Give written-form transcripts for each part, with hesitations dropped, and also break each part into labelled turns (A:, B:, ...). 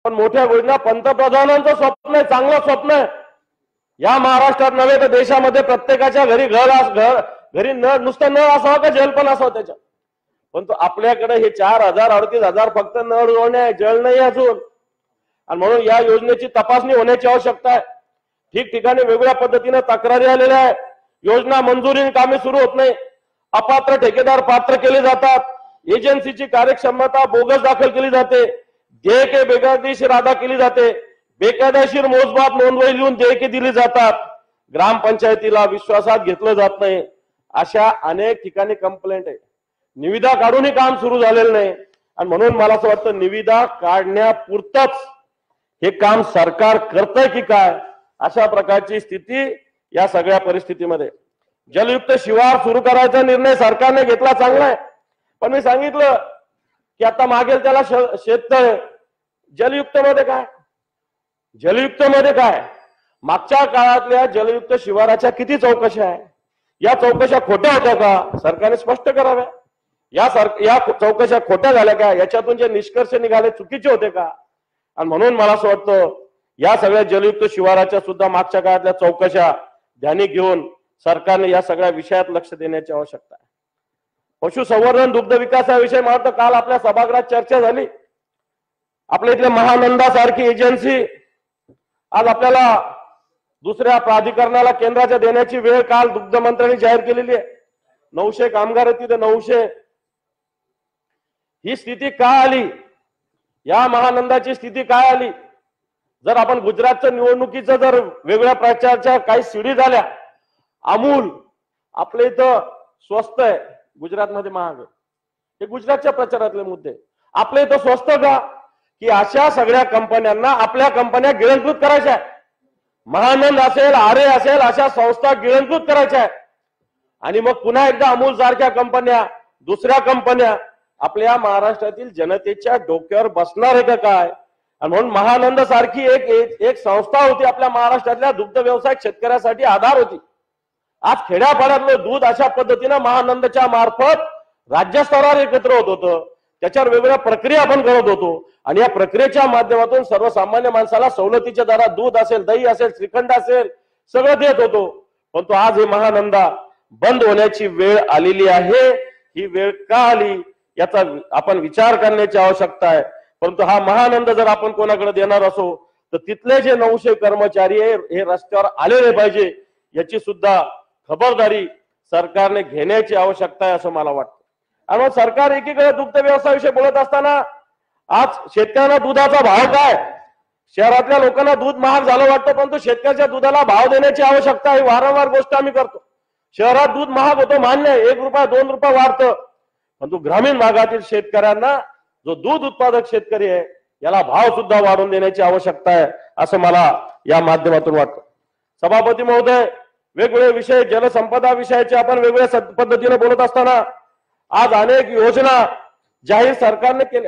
A: पण मोठ्या योजना पंतप्रधानांचं स्वप्न आहे, चांगलं स्वप्न आहे. या महाराष्ट्रात नव्हे तर देशामध्ये प्रत्येकाच्या घरी घरी नळ, नुसतं नळ असावं का जल पण असावं त्याच्यात. पण आपल्याकडे हे 4,000 38,000 फक्त नळ जोडणे आहे, जल नाही अजून. आणि म्हणून या योजनेची तपासणी होण्याची आवश्यकता आहे. ठिकठिकाणी वेगवेगळ्या पद्धतीने तक्रारी आलेल्या आहे. योजना मंजुरी कामे सुरू होत नाही. अपात्र ठेकेदार पात्र केले जातात. एजन्सीची कार्यक्षमता बोगस दाखल केली जाते. देयके बेकायदेशीर अदा केली जाते. बेकायदेशीर मोजमाप नोंदवही लिहून देयके दिली जातात. ग्रामपंचायतीला विश्वासात घेतलं जात नाही. अशा अनेक ठिकाणी कंप्लेंट आहे. निविदा काढूनही काम सुरू झालेलं नाही. आणि म्हणून मला असं वाटतं निविदा काढण्यापुरतच हे काम सरकार करतंय की काय, अशा प्रकारची स्थिती या सगळ्या परिस्थितीमध्ये. जलयुक्त शिवार सुरू करायचा निर्णय सरकारने घेतला, चांगला आहे. पण मी सांगितलं की आता मागेल त्याला शेततळे. जलयुक्त मध्ये काय, जलयुक्त मध्ये काय, मागच्या काळातल्या जलयुक्त शिवाराच्या किती चौकशा आहे. या चौकशा खोट्या होत्या का, सरकारने स्पष्ट कराव्या. या चौकशा खोट्या झाल्या का, याच्यातून जे निष्कर्ष निघाले चुकीचे होते का. आणि म्हणून मला असं वाटतं या सगळ्या जलयुक्त शिवाराच्या सुद्धा मागच्या काळातल्या चौकशा ध्यानी घेऊन सरकारने या सगळ्या विषयात लक्ष देण्याची आवश्यकता आहे. पशुसंवर्धन दुग्ध विकासाविषयी मला वाटतं काल आपल्या सभागृहात चर्चा झाली. आपल्या इथल्या महानंदा सारखी एजन्सी आज आपल्याला दुसऱ्या प्राधिकरणाला केंद्राच्या देण्याची वेळ काल दुग्ध मंत्र्यांनी जाहीर केलेली आहे. 900 कामगार आहेत तिथे, 900. ही स्थिती का आली, या महानंदाची स्थिती काय आली. जर आपण गुजरातच्या निवडणुकीचं जर वेगवेगळ्या प्रचाराच्या काही शिडी झाल्या, अमूल आपल्या इथं स्वस्त आहे, गुजरातमध्ये महाग आहे, हे गुजरातच्या प्रचारातले मुद्दे. आपल्या इथं स्वस्त का, की अशा सगळ्या कंपन्यांना आपल्या कंपन्या गिळंकृत करायच्या. महानंद असेल, आरे असेल, अशा संस्था गिळंकृत करायच्या. आणि मग पुन्हा एकदा अमूल सारख्या कंपन्या, दुसऱ्या कंपन्या आपल्या महाराष्ट्रातील जनतेच्या डोक्यावर बसणार आहे का काय. आणि म्हणून महानंद सारखी एक संस्था होती आपल्या महाराष्ट्रातल्या दुग्ध व्यवसाय शेतकऱ्यासाठी आधार होती. आज खेड्यापाड्यातलं दूध अशा पद्धतीनं महानंदच्या मार्फत राज्यस्तरावर एकत्र होत होतं. त्याच्यावर वेगवेगळ्या प्रक्रिया आपण करत होतो. आणि या प्रक्रियेच्या माध्यमातून सर्वसामान्य माणसाला सवलतीच्या दरात दूध असेल, दही असेल, श्रीखंड असेल, सगळं देत होतो. परंतु आज हे महानंदा बंद होण्याची वेळ आलेली आहे. ही वेळ का आली याचा आपण विचार करण्याची आवश्यकता आहे. परंतु हा महानंद जर आपण कोणाकडे देणार असो तर तिथले जे 900 कर्मचारी आहे हे रस्त्यावर आलेले पाहिजे, याची सुद्धा खबरदारी सरकारने घेण्याची आवश्यकता आहे असं मला वाटतं. आणि मग सरकार एकीकडे दुग्ध व्यवसायाविषयी बोलत असताना आज शेतकऱ्यांना दुधाचा भाव काय, शहरातल्या लोकांना दूध महाग झालं वाटतं, परंतु शेतकऱ्याच्या दुधाला भाव देण्याची आवश्यकता आहे. वारंवार गोष्ट आम्ही करतो. शहरात दूध महाग होतं मान्य आहे, 1 रुपया 2 रुपये वाढतं, परंतु ग्रामीण भागातील शेतकऱ्यांना, जो दूध उत्पादक शेतकरी आहे, याला भाव सुद्धा वाढवून देण्याची आवश्यकता आहे असं मला या माध्यमातून वाटतं. सभापती महोदय, वेगवेगळे विषय, जलसंपदा विषयाचे आपण वेगवेगळ्या पद्धतीने बोलत असताना आज अनेक योजना जाहीर सरकारने केल्या.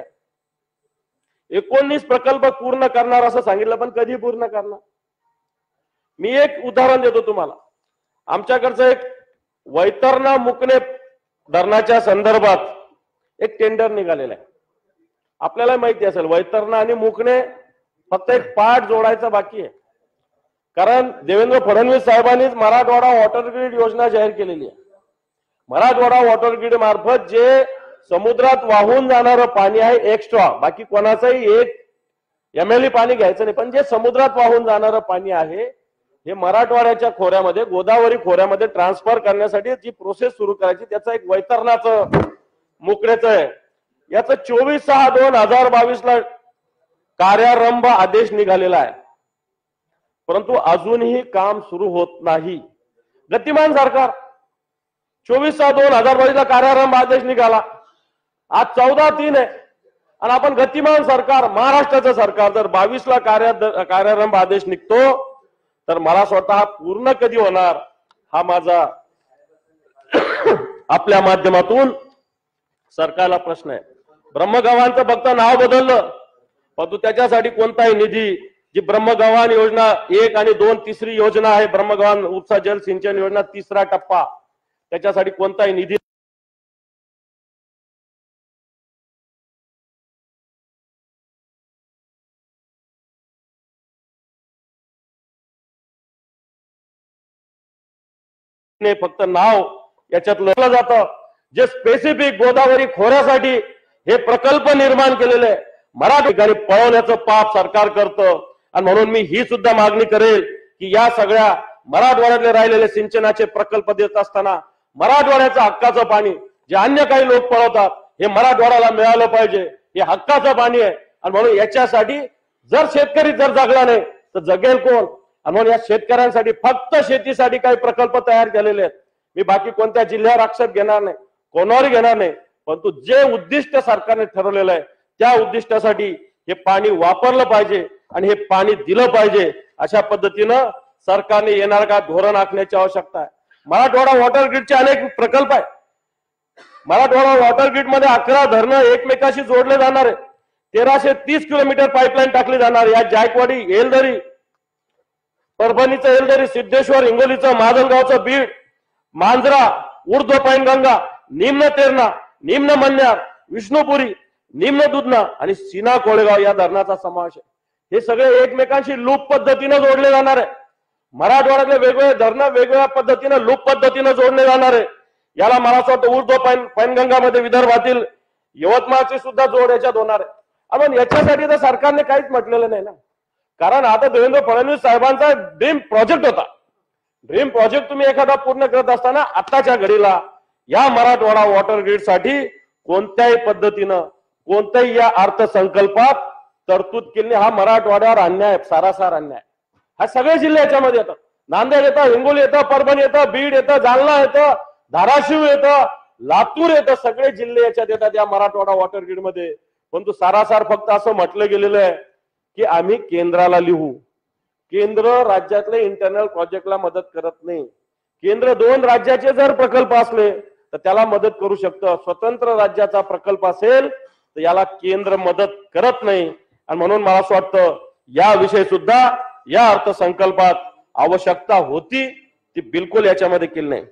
A: 19 प्रकल्प पूर्ण करणार असं सांगितलं, पण कधी पूर्ण करणार. मी एक उदाहरण देतो तुम्हाला. आमच्याकडचं एक वैतरणा मुकणे धरणाच्या संदर्भात एक टेंडर निघालेलं आहे. आपल्याला माहिती असेल वैतरणा आणि मुकणे फक्त एक पाठ जोडायचा बाकी आहे. कारण देवेंद्र फडणवीस साहेबांनीच मराठवाडा वॉटर ग्रीड योजना जाहीर केलेली आहे. मराठवाडा वॉटर ग्रीड मार्फत जे समुद्रात वाहून जाणारं पाणी आहे एक्स्ट्रा, बाकी कोणाचंही 1 MLE पाणी घ्यायचं नाही, पण जे समुद्रात वाहून जाणारं पाणी आहे हे मराठवाड्याच्या खोऱ्यामध्ये, गोदावरी खोऱ्यामध्ये ट्रान्सफर करण्यासाठी जी प्रोसेस सुरू करायची, त्याचं एक वैतरणाचं मुकण्याचं आहे. याचं 24/6/2022 ला कार्यारंभ आदेश निघालेला आहे, परंतु अजूनही काम सुरू होत नाही. गतिमान सरकार, 24/6/2022 ला कार्यारंभ आदेश निघाला, आज 14/3 आहे आणि आपण गतिमान सरकार, महाराष्ट्राचं सरकार, जर 22 ला कार्यारंभ आदेश निघतो तर मला स्वतः पूर्ण कधी होणार हा माझा आपल्या माध्यमातून सरकारला प्रश्न आहे. ब्रह्मगव्हाणचं फक्त नाव बदललं, परंतु त्याच्यासाठी कोणताही निधी, जी ब्रह्मगव्हाण योजना 1 आणि 2 तिसरी योजना आहे, ब्रह्मगव्हाण उपसा जल सिंचन योजना 3रा टप्पा, त्याच्यासाठी कोणताही निधी नाही, फक्त नाव याच्यात लपलं जातं. जे स्पेसिफिक गोदावरी खोऱ्यासाठी हे प्रकल्प निर्माण केलेले मराठी ठिकाणी पळवण्याचं पाप सरकार करतं. आणि म्हणून मी ही सुद्धा मागणी करेल की या सगळ्या मराठवाड्यातले राहिलेले सिंचनाचे प्रकल्प देत असताना मराठवाड्याचं हक्काचं पाणी जे अन्य काही लोक पळवतात हे मराठवाड्याला मिळालं पाहिजे. हे हक्काचं पाणी आहे. आणि म्हणून याच्यासाठी जर शेतकरी जर जगला नाही तर जगेल कोण? आणि म्हणून या शेतकऱ्यांसाठी फक्त शेतीसाठी काही प्रकल्प तयार केलेले आहेत. मी बाकी कोणत्या जिल्ह्यावर आक्षेप घेणार नाही, कोणावरही घेणार नाही, परंतु जे उद्दिष्ट सरकारने ठरवलेलं आहे त्या उद्दिष्टासाठी हे पाणी वापरलं पाहिजे आणि हे पाणी दिलं पाहिजे. अशा पद्धतीनं सरकारने येणार का धोरण आखण्याची आवश्यकता आहे. मराठवाडा वॉटर ग्रीडचे अनेक प्रकल्प आहेत. मराठवाडा वॉटर ग्रीड मध्ये 11 धरणं एकमेकाशी जोडले जाणार आहे. 1330 किलोमीटर पाईपलाईन टाकली जाणार. या जायकवाडी, येलदरी, परभणीचं येलदरी, सिद्धेश्वर, हिंगोलीचं, माजलगावचं बीड, मांजरा, ऊर्ध्व पैनगंगा, निम्न तेरणा, निम्न मन्यार, विष्णुपुरी, निम्न दुधना आणि सीना कोळेगाव या धरणाचा समावेश आहे. हे सगळे एकमेकांशी लूप पद्धतीने जोडले जाणार आहे. मराठवाड्यातले वेगवेगळे धरणं वेगवेगळ्या पद्धतीने लूप पद्धतीने जोडले जाणार आहे. याला मला असं वाटतं ऊर्ध्व पैनगंगामध्ये विदर्भातील यवतमाळची सुद्धा जोड याच्यात होणार आहे. आपण याच्यासाठी तर सरकारने काहीच म्हटलेलं नाही ना. कारण आता देवेंद्र फडणवीस साहेबांचा ड्रीम प्रोजेक्ट होता. ड्रीम प्रोजेक्ट तुम्ही एखादा पूर्ण करत असताना आताच्या घडीला या मराठवाडा वॉटर ग्रीड साठी कोणत्याही पद्धतीनं कोणत्याही या अर्थसंकल्पात तरतूद केली हा मराठवाड्यावर अन्याय, सारासार अन्याय. हा सगळे जिल्हे याच्यामध्ये येतात. नांदेड येतं, हिंगोली येतं, परभणी येतं, बीड येतं, जालना येतं, धाराशिव येतं, लातूर येतं, सगळे जिल्हे याच्यात येतात या मराठवाडा वॉटर ग्रीड मध्ये. परंतु सारासार फक्त असं म्हटलं गेलेलं आहे की आम्ही केंद्राला लिहू. केंद्र राज्यातल्या इंटरनल प्रोजेक्टला मदत करत नाही. केंद्र 2 राज्याचे जर प्रकल्प असले तर त्याला मदत करू शकतं. स्वतंत्र राज्याचा प्रकल्प असेल तर याला केंद्र मदत करत नाही. आणि म्हणून मला असं वाटतं याविषयी सुद्धा या अर्थसंकल्पात आवश्यकता होती ती बिलकुल याच्यामध्ये केली नाही.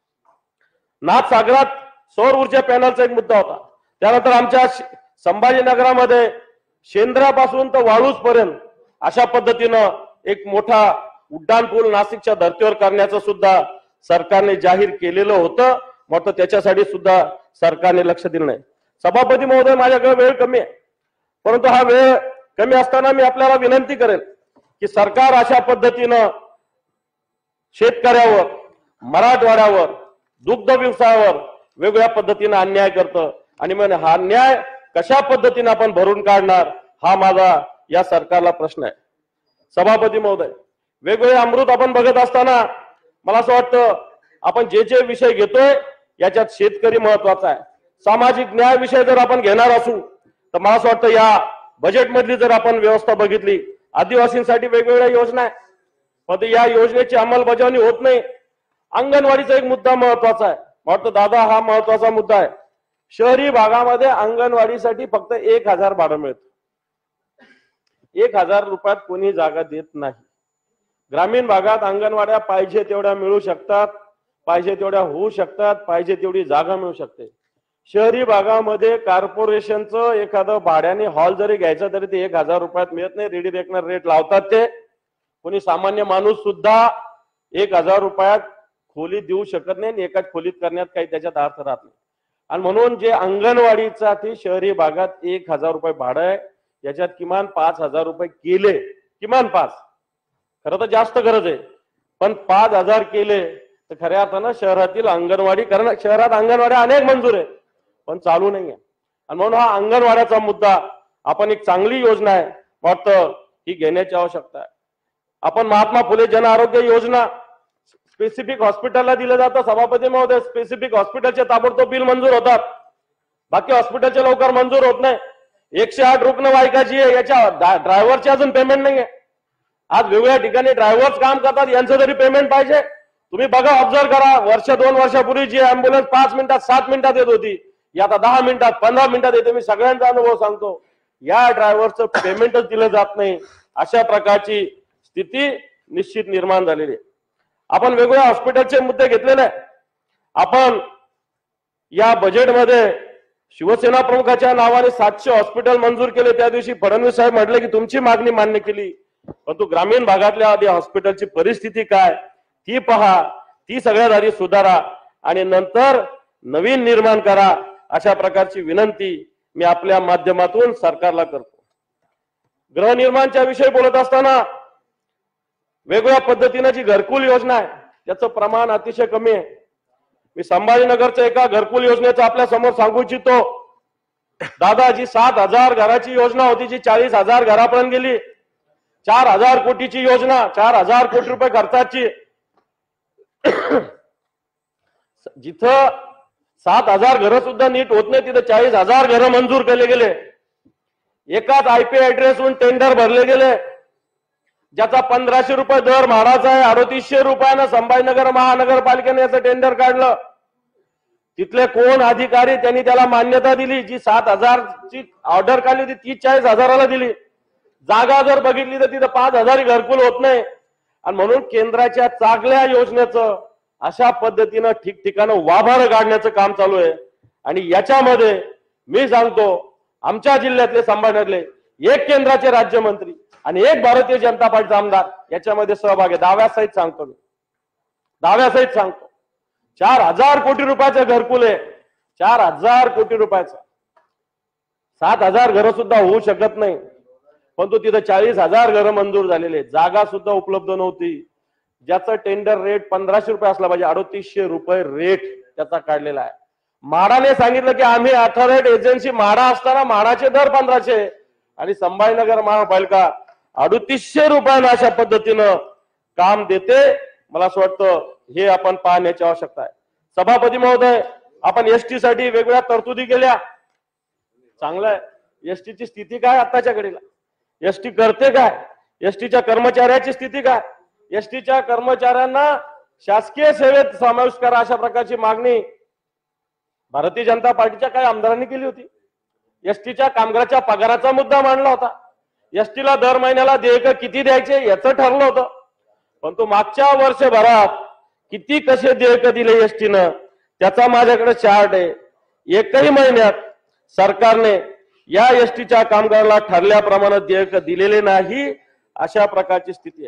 A: नाथसागरात सौर ऊर्जा पॅनलचा एक मुद्दा होता. त्यानंतर आमच्या संभाजीनगरामध्ये शेंद्रापासून तर वाळूज पर्यंत अशा पद्धतीनं एक मोठा उड्डाण पूल नाशिकच्या धर्तीवर करण्याचं सुद्धा सरकारने जाहीर केलेलं होतं. मात्र त्याच्यासाठी सुद्धा सरकारने लक्ष दिलं नाही. सभापती महोदय, माझ्याकडे वेळ कमी आहे, परंतु हा वेळ कमी असताना मी आपल्याला विनंती करेन की सरकार अशा पद्धतीनं शेतकऱ्यावर, मराठवाड्यावर, दुग्ध व्यवसायावर वेगवेगळ्या पद्धतीने अन्याय करतं. आणि मग हा अन्याय कशा पद्धतीने आपण भरून काढणार हा माझा या सरकारला प्रश्न आहे. सभापती महोदय, वेगवेगळे अमृत आपण बघत असताना मला असं वाटतं आपण जे जे विषय घेतोय याच्यात शेतकरी महत्वाचा आहे. सामाजिक न्याय विषय जर आपण घेणार असू तर मला असं वाटतं या बजेटमधली जर आपण व्यवस्था बघितली, आदिवासींसाठी वेगवेगळ्या योजना आहे, पण या योजनेची अंमलबजावणी होत नाही. अंगणवाडीचा एक मुद्दा महत्वाचा आहे. वाटतं दादा हा महत्वाचा मुद्दा आहे. शहरी भागामध्ये अंगणवाडीसाठी फक्त 1000 भाडं मिळतं. 1000 रुपयात कोणी जागा देत नाही. ग्रामीण भागात अंगणवाड्या पाहिजे तेवढ्या मिळू शकतात, पाहिजे तेवढ्या होऊ शकतात, पाहिजे तेवढी जागा मिळू शकते. शहरी भागामध्ये कॉर्पोरेशनचं एखादं भाड्याने हॉल जरी घ्यायचा तरी ते 1000 रुपयात मिळत नाही. रेडी रेकनर रेट लावतात ते. कोणी सामान्य माणूस सुद्धा 1000 रुपयात खोली देऊ शकत नाही. एकाच खोलीत करण्यात काही त्याच्यात अर्थ राहत नाही. आणि म्हणून जे अंगणवाडीसाठी शहरी भागात 1000 रुपये भाडं आहे, याच्यात किमान 5000 रुपये केले, किमान 5, खरं तर जास्त गरज आहे, पण 5000 केले तर खऱ्या अर्थानं शहरातील अंगणवाडी, कारण शहरात अंगणवाड्या अनेक मंजूर आहे पण चालू नाही आहे. आणि म्हणून हा अंगणवाड्याचा मुद्दा आपण एक चांगली योजना आहे वाटतं ही घेण्याची आवश्यकता आहे. आपण महात्मा फुले जन आरोग्य योजना स्पेसिफिक हॉस्पिटलला दिलं जातं. सभापती महोदय, स्पेसिफिक हॉस्पिटलचे ताबडतोब बिल मंजूर होतात, बाकी हॉस्पिटलचे लवकर मंजूर होत नाही. 108 रुग्णवाहिकाची आहे, याच्या ड्रायव्हरचे अजून पेमेंट नाहीये. आज वेगवेगळ्या ठिकाणी ड्रायव्हर्स काम करतात, यांचं तरी पेमेंट पाहिजे. तुम्ही बघा, ऑब्झर्व करा, वर्ष 2 वर्षापूर्वी जी अँब्युलन्स 5 मिनिटात 7 मिनिटात येत होती, ही आता 10 मिनिटात 15 मिनिटात येते. मी सगळ्यांचा अनुभव सांगतो. या ड्रायव्हरचं पेमेंटच दिलं जात नाही. अशा प्रकारची स्थिती निश्चित निर्माण झालेली आहे. आपण वेगवेगळ्या हॉस्पिटलचे मुद्दे घेतलेले आहे. आपण या बजेटमध्ये शिवसेना प्रमुखाच्या नावाने 700 हॉस्पिटल मंजूर केले. त्या दिवशी फडणवीस साहेब म्हटले की तुमची मागणी मान्य केली, परंतु ग्रामीण भागातल्या आधी हॉस्पिटलची परिस्थिती काय ती पहा. ती सगळ्यात आधी सुधारा आणि नंतर नवीन निर्माण करा, अशा प्रकारची विनंती मी आपल्या माध्यमातून सरकारला करतो. गृहनिर्माणच्या विषयी बोलत असताना वेगवेगळ्या पद्धतीने जी घरकुल योजना आहे त्याचं प्रमाण अतिशय कमी आहे. मी संभाजीनगरच्या एका घरकुल योजनेचं आपल्या समोर सांगू इच्छितो. दादाजी 7,000 घराची योजना होती जी 40,000 घरापर्यंत गेली. 4,000 कोटीची योजना, 4,000 कोटी रुपये खर्चाची, जिथं 7,000 घरं सुद्धा नीट होत नाही तिथं 40,000 घरं मंजूर केले गेले. एकाच आयपी ऍड्रेसवरून टेंडर भरले गेले, ज्याचा 1,500 रुपये दर म्हाडाचा आहे. 3800 रुपयानं संभाजीनगर महानगरपालिकेने याचं टेंडर काढलं. तिथले कोण अधिकारी त्यांनी त्याला मान्यता दिली. जी 7,000 ची ऑर्डर काढली होती ती 40,000ला दिली. जागा जर बघितली तर तिथं 5,000 घरकुल होत नाही. आणि म्हणून केंद्राच्या चांगल्या योजनेचं अशा पद्धतीनं ठिकठिकाणं वाभार काढण्याचं काम चालू आहे. आणि याच्यामध्ये मी सांगतो आमच्या जिल्ह्यातले संभाजीनगरले एक केंद्राचे राज्यमंत्री आणि एक भारतीय जनता पार्टीचा आमदार याच्यामध्ये सहभाग आहे. दाव्यासहित सांगतो मी, दाव्यासहित सांगतो. 4,000 कोटी रुपयाचं घरकुल आहे, 4,000 कोटी रुपयाचं. 7,000 घरं सुद्धा होऊ शकत नाही, परंतु तिथं 40,000 घरं मंजूर झालेले. जागा सुद्धा उपलब्ध नव्हती. ज्याचं टेंडर रेट 1,500 रुपये असला पाहिजे, 3800 रुपये रेट त्याचा काढलेला आहे. म्हाडाने सांगितलं की आम्ही अथॉरिटी एजन्सी म्हाडा असताना म्हाडाचे दर 1,500 आणि संभाजीनगर महापालिका 3800 रुपयानं अशा पद्धतीनं काम देते. मला असं वाटतं हे आपण पाहण्याची आवश्यकता आहे. सभापती महोदय, आपण एसटी साठी वेगवेगळ्या तरतुदी केल्या, चांगलं आहे. एसटीची स्थिती काय आताच्या घडीला? एसटी करते काय? एसटीच्या कर्मचाऱ्याची स्थिती काय? एसटीच्या कर्मचाऱ्यांना शासकीय सेवेत समावेश करा अशा प्रकारची मागणी भारतीय जनता पार्टीच्या काही आमदारांनी केली होती. एसटीच्या कामगाराच्या पगाराचा मुद्दा मांडला होता. एसटीला दर महिन्याला देयक किती द्यायचे याचं ठरलं होतं. परंतु मागच्या वर्षभरात किती कसे देयक दिले एसटीनं त्याचा माझ्याकडे चार्ट आहे. एकही महिन्यात सरकारने या एसटीच्या कामगाराला ठरल्याप्रमाणे देयक दिलेले नाही, अशा प्रकारची स्थिती आहे.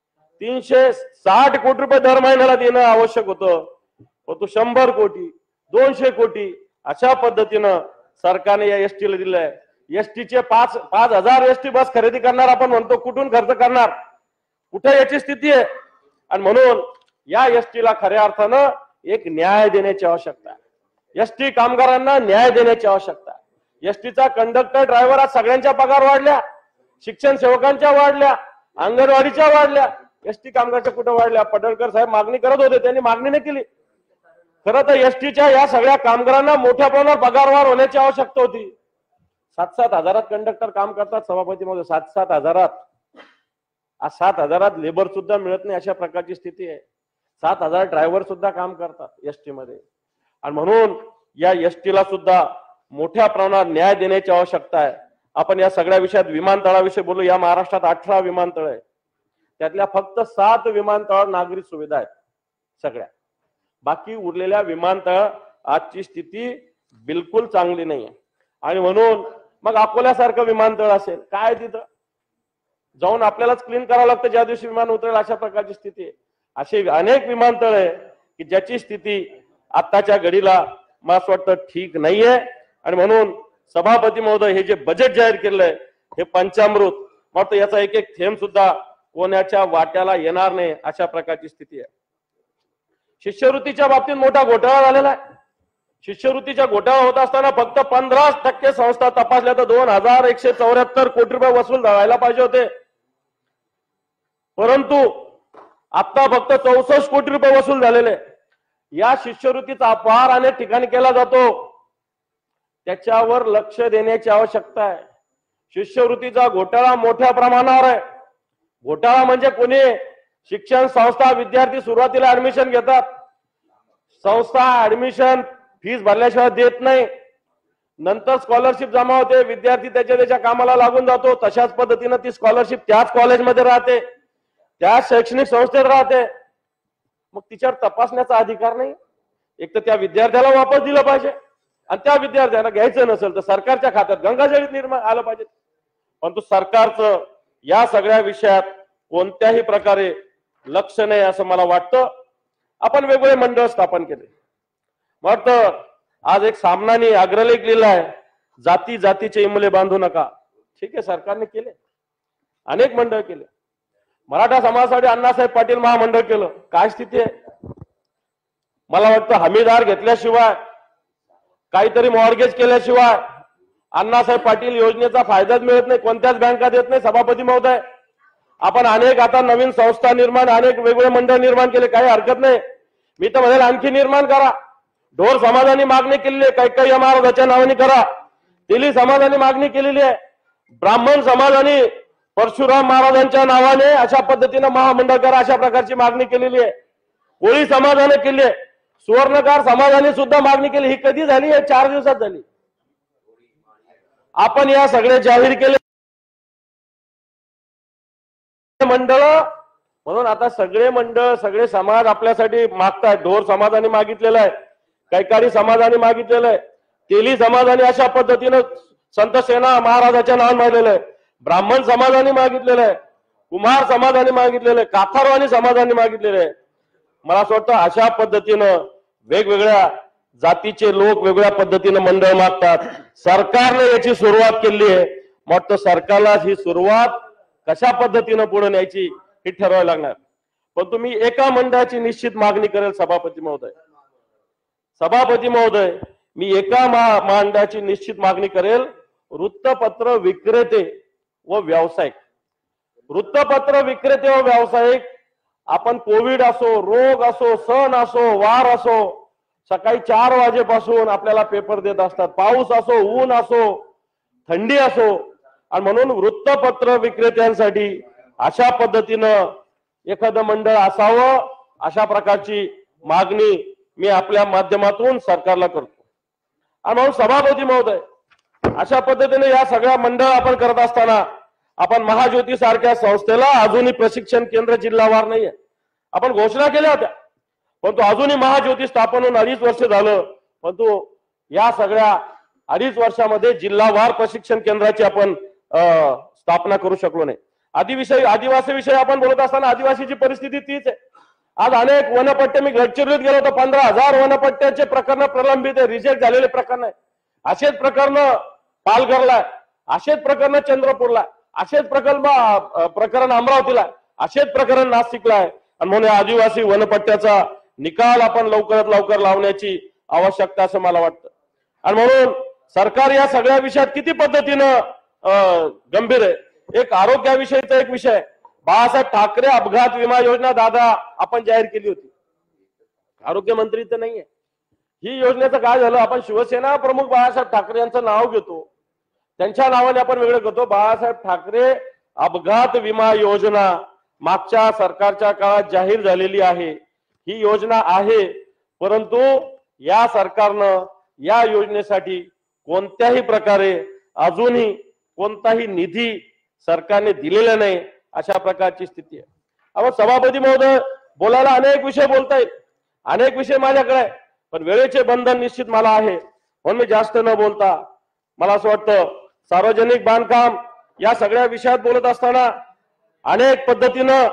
A: 360 कोटी रुपये दर महिन्याला देणं आवश्यक होतं, परंतु 100 कोटी 200 कोटी अशा पद्धतीनं सरकारने या एसटीला दिलंय. एसटीचे 5,000 एसटी बस खरेदी करणार आपण म्हणतो, कुठून खर्च करणार? कुठे याची स्थिती आहे? आणि म्हणून या एसटीला खऱ्या अर्थानं एक न्याय देण्याची आवश्यकता आहे. एसटी कामगारांना न्याय देण्याची आवश्यकता आहे. एसटीचा कंडक्टर ड्रायव्हर आज सगळ्यांच्या पगार वाढल्या, शिक्षण सेवकांच्या वाढल्या, अंगणवाडीच्या वाढल्या, एसटी कामगारच्या कुठं वाढल्या? पडळकर साहेब मागणी करत होते, त्यांनी मागणी नाही केली. खरं तर एसटीच्या या सगळ्या कामगारांना मोठ्या प्रमाणात पगारवाढ होण्याची आवश्यकता होती. 7-7 हजारात कंडक्टर काम करतात सभापती मध्ये, 7-7 हजारात. आज 7 हजारात लेबर सुद्धा मिळत नाही अशा प्रकारची स्थिती आहे. 7,000 ड्रायव्हर सुद्धा काम करतात एसटी मध्ये. आणि म्हणून या एसटीला सुद्धा मोठ्या प्रमाणात न्याय देण्याची आवश्यकता आहे. आपण या सगळ्या विषयात विमानतळाविषयी बोलू. या महाराष्ट्रात 18 विमानतळ आहे, त्यातल्या फक्त 7 विमानतळ नागरी सुविधा आहेत सगळ्या. बाकी उरलेल्या विमानतळ आजची स्थिती बिलकुल चांगली नाही आहे. आणि म्हणून मग अकोल्यासारखं विमानतळ असेल काय, तिथं जाऊन आपल्यालाच क्लीन करावं लागतं ज्या दिवशी विमान उतरेल, अशा प्रकारची स्थिती आहे. असे अनेक विमानतळ आहे की ज्याची स्थिती आताच्या घडीला मला असं वाटतं ठीक नाहीये. आणि म्हणून सभापती महोदय, हे जे बजेट जाहीर केलंय हे पंचामृत, मात्र याचा एक एक थेंब सुद्धा कोणाच्या वाट्याला येणार नाही अशा प्रकारची स्थिती आहे. शिष्यवृत्तीच्या बाबतीत मोठा घोटाळा झालेला आहे. शिष्यवृत्तीचा घोटाळा होत असताना फक्त 15% संस्था तपासल्या तर 2,174 कोटी रुपये वसूल व्हायला पाहिजे होते, परंतु आता फक्त 64 कोटी रुपये वसूल झालेले. या शिष्यवृत्तीचा अपहार अनेक ठिकाणी केला जातो, त्याच्यावर लक्ष देण्याची आवश्यकता आहे. शिष्यवृत्तीचा घोटाळा मोठ्या प्रमाणावर आहे. घोटाळा म्हणजे कोणी शिक्षण संस्था विद्यार्थी सुरुवातीला ऍडमिशन घेतात, संस्था ऍडमिशन फीस भरल्याशिवाय देत नाही, नंतर स्कॉलरशिप जमा होते, विद्यार्थी त्याच्या कामाला लागून जातो, तशाच पद्धतीनं ती स्कॉलरशिप त्याच कॉलेजमध्ये राहते, त्याच शैक्षणिक संस्थेत राहते. मग तिच्यावर तपासण्याचा अधिकार नाही. एक तर त्या विद्यार्थ्याला वापस दिलं पाहिजे आणि त्या विद्यार्थ्यांना घ्यायचं नसेल तर सरकारच्या खात्यात गंगाजळीत निर्माण आलं पाहिजे. परंतु सरकारचं या सगळ्या विषयात कोणत्याही प्रकारे लक्ष नाही असं मला वाटतं. आपण वेगवेगळे मंडळ स्थापन केले. मग आज एक सामनानी अग्रलेख लिहिलाय, जाती जातीचे इमले बांधू नका. ठीक आहे, सरकारने केले, अनेक मंडळ केले. मराठा समाजासाठी अण्णासाहेब पाटील महामंडळ केलं. काय स्थिती आहे? मला वाटतं हमीदार घेतल्याशिवाय, काहीतरी मॉर्गेज केल्याशिवाय अण्णासाहेब पाटील योजनेचा फायदाच मिळत नाही, कोणत्याच बँका देत नाही. सभापती महोदय, आपण अनेक आता नवीन संस्था निर्माण, अनेक वेगवेगळे मंडळ निर्माण केले, काही हरकत नाही. मी तर म्हणेल आणखी निर्माण करा. ढोर समाजाने मागणी केलेली आहे, कैकेय्य महाराजाच्या नावाने करा. तेली समाजाने मागणी केलेली आहे, ब्राह्मण समाजाने परशुराम महाराजांच्या नावाने अशा पद्धतीने महामंडळ करा, अशा प्रकारची मागणी केलेली आहे. कोळी समाजाने केली आहे, सुवर्णकार समाजाने सुद्धा मागणी केली. ही कधी झाली? 4 दिवसात झाली. आपण या सगळे जाहीर केले मंडळ, म्हणून आता सगळे मंडळ, सगळे समाज आपल्यासाठी मागतायत. ढोर समाजाने मागितलेलं आहे, कैकाडी समाजाने मागितलेलं आहे, तेली समाजाने अशा पद्धतीनं संत सेना महाराजाच्या नावाने मागितलेलं आहे, ब्राह्मण समाजाने मागितलेलं आहे, कुमार समाजाने मागितलेलं आहे, काथारवाणी समाजाने मागितलेलं आहे. मला असं वाटतं अशा पद्धतीनं वेगवेगळ्या जातीचे लोक वेगवेगळ्या पद्धतीनं मंडळ मागतात. सरकारने याची सुरुवात केली आहे. मग सरकारला ही सुरुवात कशा पद्धतीनं पुढे न्यायची हे ठरवायला लागणार. पण तुम्ही एका मंडळाची निश्चित मागणी करेल सभापती महोदय. सभापती महोदय, मी एका मंडळाची निश्चित मागणी करेल, वृत्तपत्र विक्रेते व व्यावसायिक. वृत्तपत्र विक्रेते व व्यावसायिक, आपण कोविड असो, रोग असो, सण असो, वार असो, सकाळी 4 वाजेपासून आपल्याला पेपर देत असतात. पाऊस असो, ऊन असो, थंडी असो, आणि म्हणून वृत्तपत्र विक्रेत्यांसाठी अशा पद्धतीनं एखादं मंडळ असावं, अशा प्रकारची मागणी मी आपल्या माध्यमातून सरकारला करतो. आणि म्हणून सभापती महोदय, अशा पद्धतीने या सगळ्या मंडळ आपण करत असताना आपण महाज्योती सारख्या संस्थेला अजूनही प्रशिक्षण केंद्र जिल्हावार नाहीये. आपण घोषणा केल्या होत्या, परंतु अजूनही महाज्योती स्थापन होऊन 2.5 वर्ष झालं, परंतु या सगळ्या 2.5 वर्षामध्ये जिल्हावार प्रशिक्षण केंद्राची आपण स्थापना करू शकलो नाही. आदिवासी विषयी आपण बोलत असताना आदिवासीची परिस्थिती तीच आहे. आज अनेक वनपट्टे, मी गडचिरोलीत गेलो होतो, 15,000 वनपट्ट्याचे प्रकरण प्रलंबित आहे, रिजेक्ट झालेले प्रकरण आहे. असेच प्रकरण पालघरला, असेच प्रकरण चंद्रपूरला, असेच प्रकरण अमरावतीला, असेच प्रकरण नाशिकला आहे. आणि म्हणून आदिवासी वनपट्ट्याचा निकाल आपण लवकरात लवकर लावण्याची आवश्यकता असं मला वाटतं. आणि म्हणून सरकार या सगळ्या विषयात किती पद्धतीनं गंभीर आहे. एक आरोग्याविषयीचा एक विषय, बाळासाहेब ठाकरे अपघात विमा योजना दादा आपण जाहीर केली होती. आरोग्यमंत्री तर नाहीये. ही योजनेचं काय झालं, आपण शिवसेना प्रमुख बाळासाहेब ठाकरे यांचं नाव घेतो, त्यांच्या नावाने आपण वेगळं करतो. बाळासाहेब ठाकरे अपघात विमा योजना मागच्या सरकारच्या काळात जाहीर झालेली आहे. ही योजना आहे, परंतु या सरकारनं या योजनेसाठी कोणत्याही प्रकारे अजूनही कोणताही निधी सरकारने दिलेला नाही, अशा प्रकारची स्थिती आहे. आपण सभापती महोदय, बोलायला अनेक विषय बोलता येईल, अनेक विषय माझ्याकडे आहे, पण वेळेचे बंधन निश्चित मला आहे, म्हणून मी जास्त न बोलता मला असं वाटतं सार्वजनिक बांधकाम या सगळ्या विषयात बोलत असताना अनेक पद्धतीनं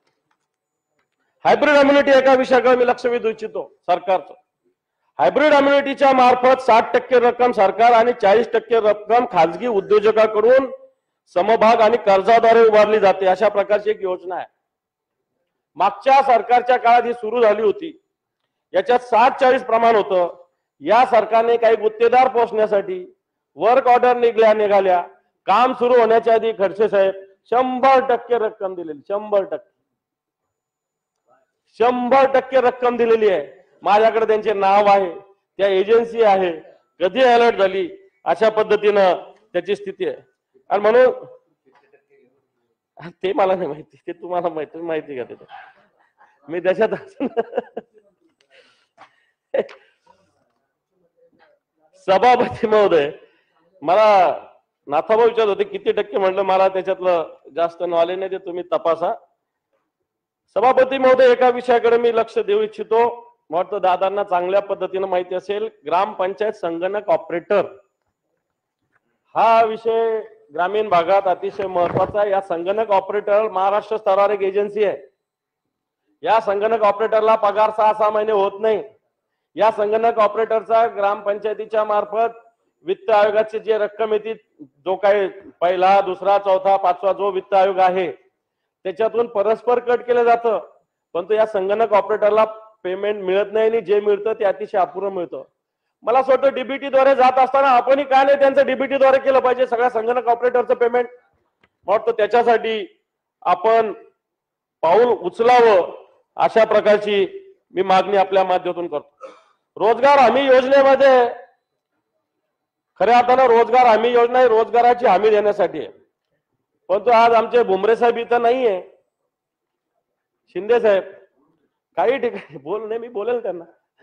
A: हायब्रिड इम्युनिटी एका विषयाकडे मी लक्ष वेधू इच्छितो सरकारचं. हायब्रिड इम्युनिटीच्या मार्फत 60% रक्कम सरकार आणि 40% रक्कम खाजगी उद्योजकांकडून समभाग आणि कर्जाद्वारे उभारली जाते, अशा प्रकारची एक योजना आहे. मागच्या सरकारच्या काळात ही सुरू झाली होती. याच्यात 60-40 प्रमाण होतं. या सरकारने काही गुत्तेदार पोहोचण्यासाठी वर्क ऑर्डर निघाल्या, काम सुरू होण्याच्या आधी खडसे साहेब 100% रक्कम दिलेली, 100% रक्कम दिलेली आहे. माझ्याकडे त्यांचे नाव आहे, त्या एजन्सी आहे, कधी अलर्ट झाली, अशा पद्धतीनं त्याची स्थिती आहे. आणि म्हणून ते मला नाही माहिती, ते तुम्हाला माहिती का ते, मी त्याच्यात सभापती महोदय, मला नाथाभाऊ विचारत होते किती टक्के, म्हटलं मला त्याच्यातलं जास्त नॉलेज नाही, ते तुम्ही तपासा. सभापती महोदय, एका विषयाकडे मी लक्ष देऊ इच्छितो, वाटतं दादांना चांगल्या पद्धतीने माहिती असेल. ग्रामपंचायत संगणक ऑपरेटर हा विषय ग्रामीण भागात अतिशय महत्वाचा आहे. या संगणक ऑपरेटर महाराष्ट्र स्तरावर एक एजन्सी आहे. या संगणक ऑपरेटरला पगार 6-6 महिने होत नाही. या संगणक ऑपरेटरचा ग्रामपंचायतीच्या मार्फत वित्त आयोगाची जी रक्कम येते, जो काही पहिला, दुसरा, चौथा, पाचवा जो वित्त आयोग आहे त्याच्यातून परस्पर कट केलं जातं, परंतु या संगणक ऑपरेटरला पेमेंट मिळत नाही आणि जे मिळतं ते अतिशय अपुरं मिळतं. मला असं वाटतं डीबीटी द्वारे जात असताना आपणही का नाही त्यांचं डीबीटी द्वारे केलं पाहिजे सगळ्या संगणक ऑपरेटरचं पेमेंट. मला वाटतं त्याच्यासाठी आपण पाऊल उचलावं अशा प्रकारची मी मागणी आपल्या माध्यमातून करतो. रोजगार हमी योजनेमध्ये खऱ्या अर्थानं रोजगार हमी योजना ही रोजगाराची हमी देण्यासाठी आहे, परंतु आज आमचे भुमरे साहेब इथं नाहीये. शिंदे साहेब काही ठिकाणी नाही, मी बोलेल त्यांना,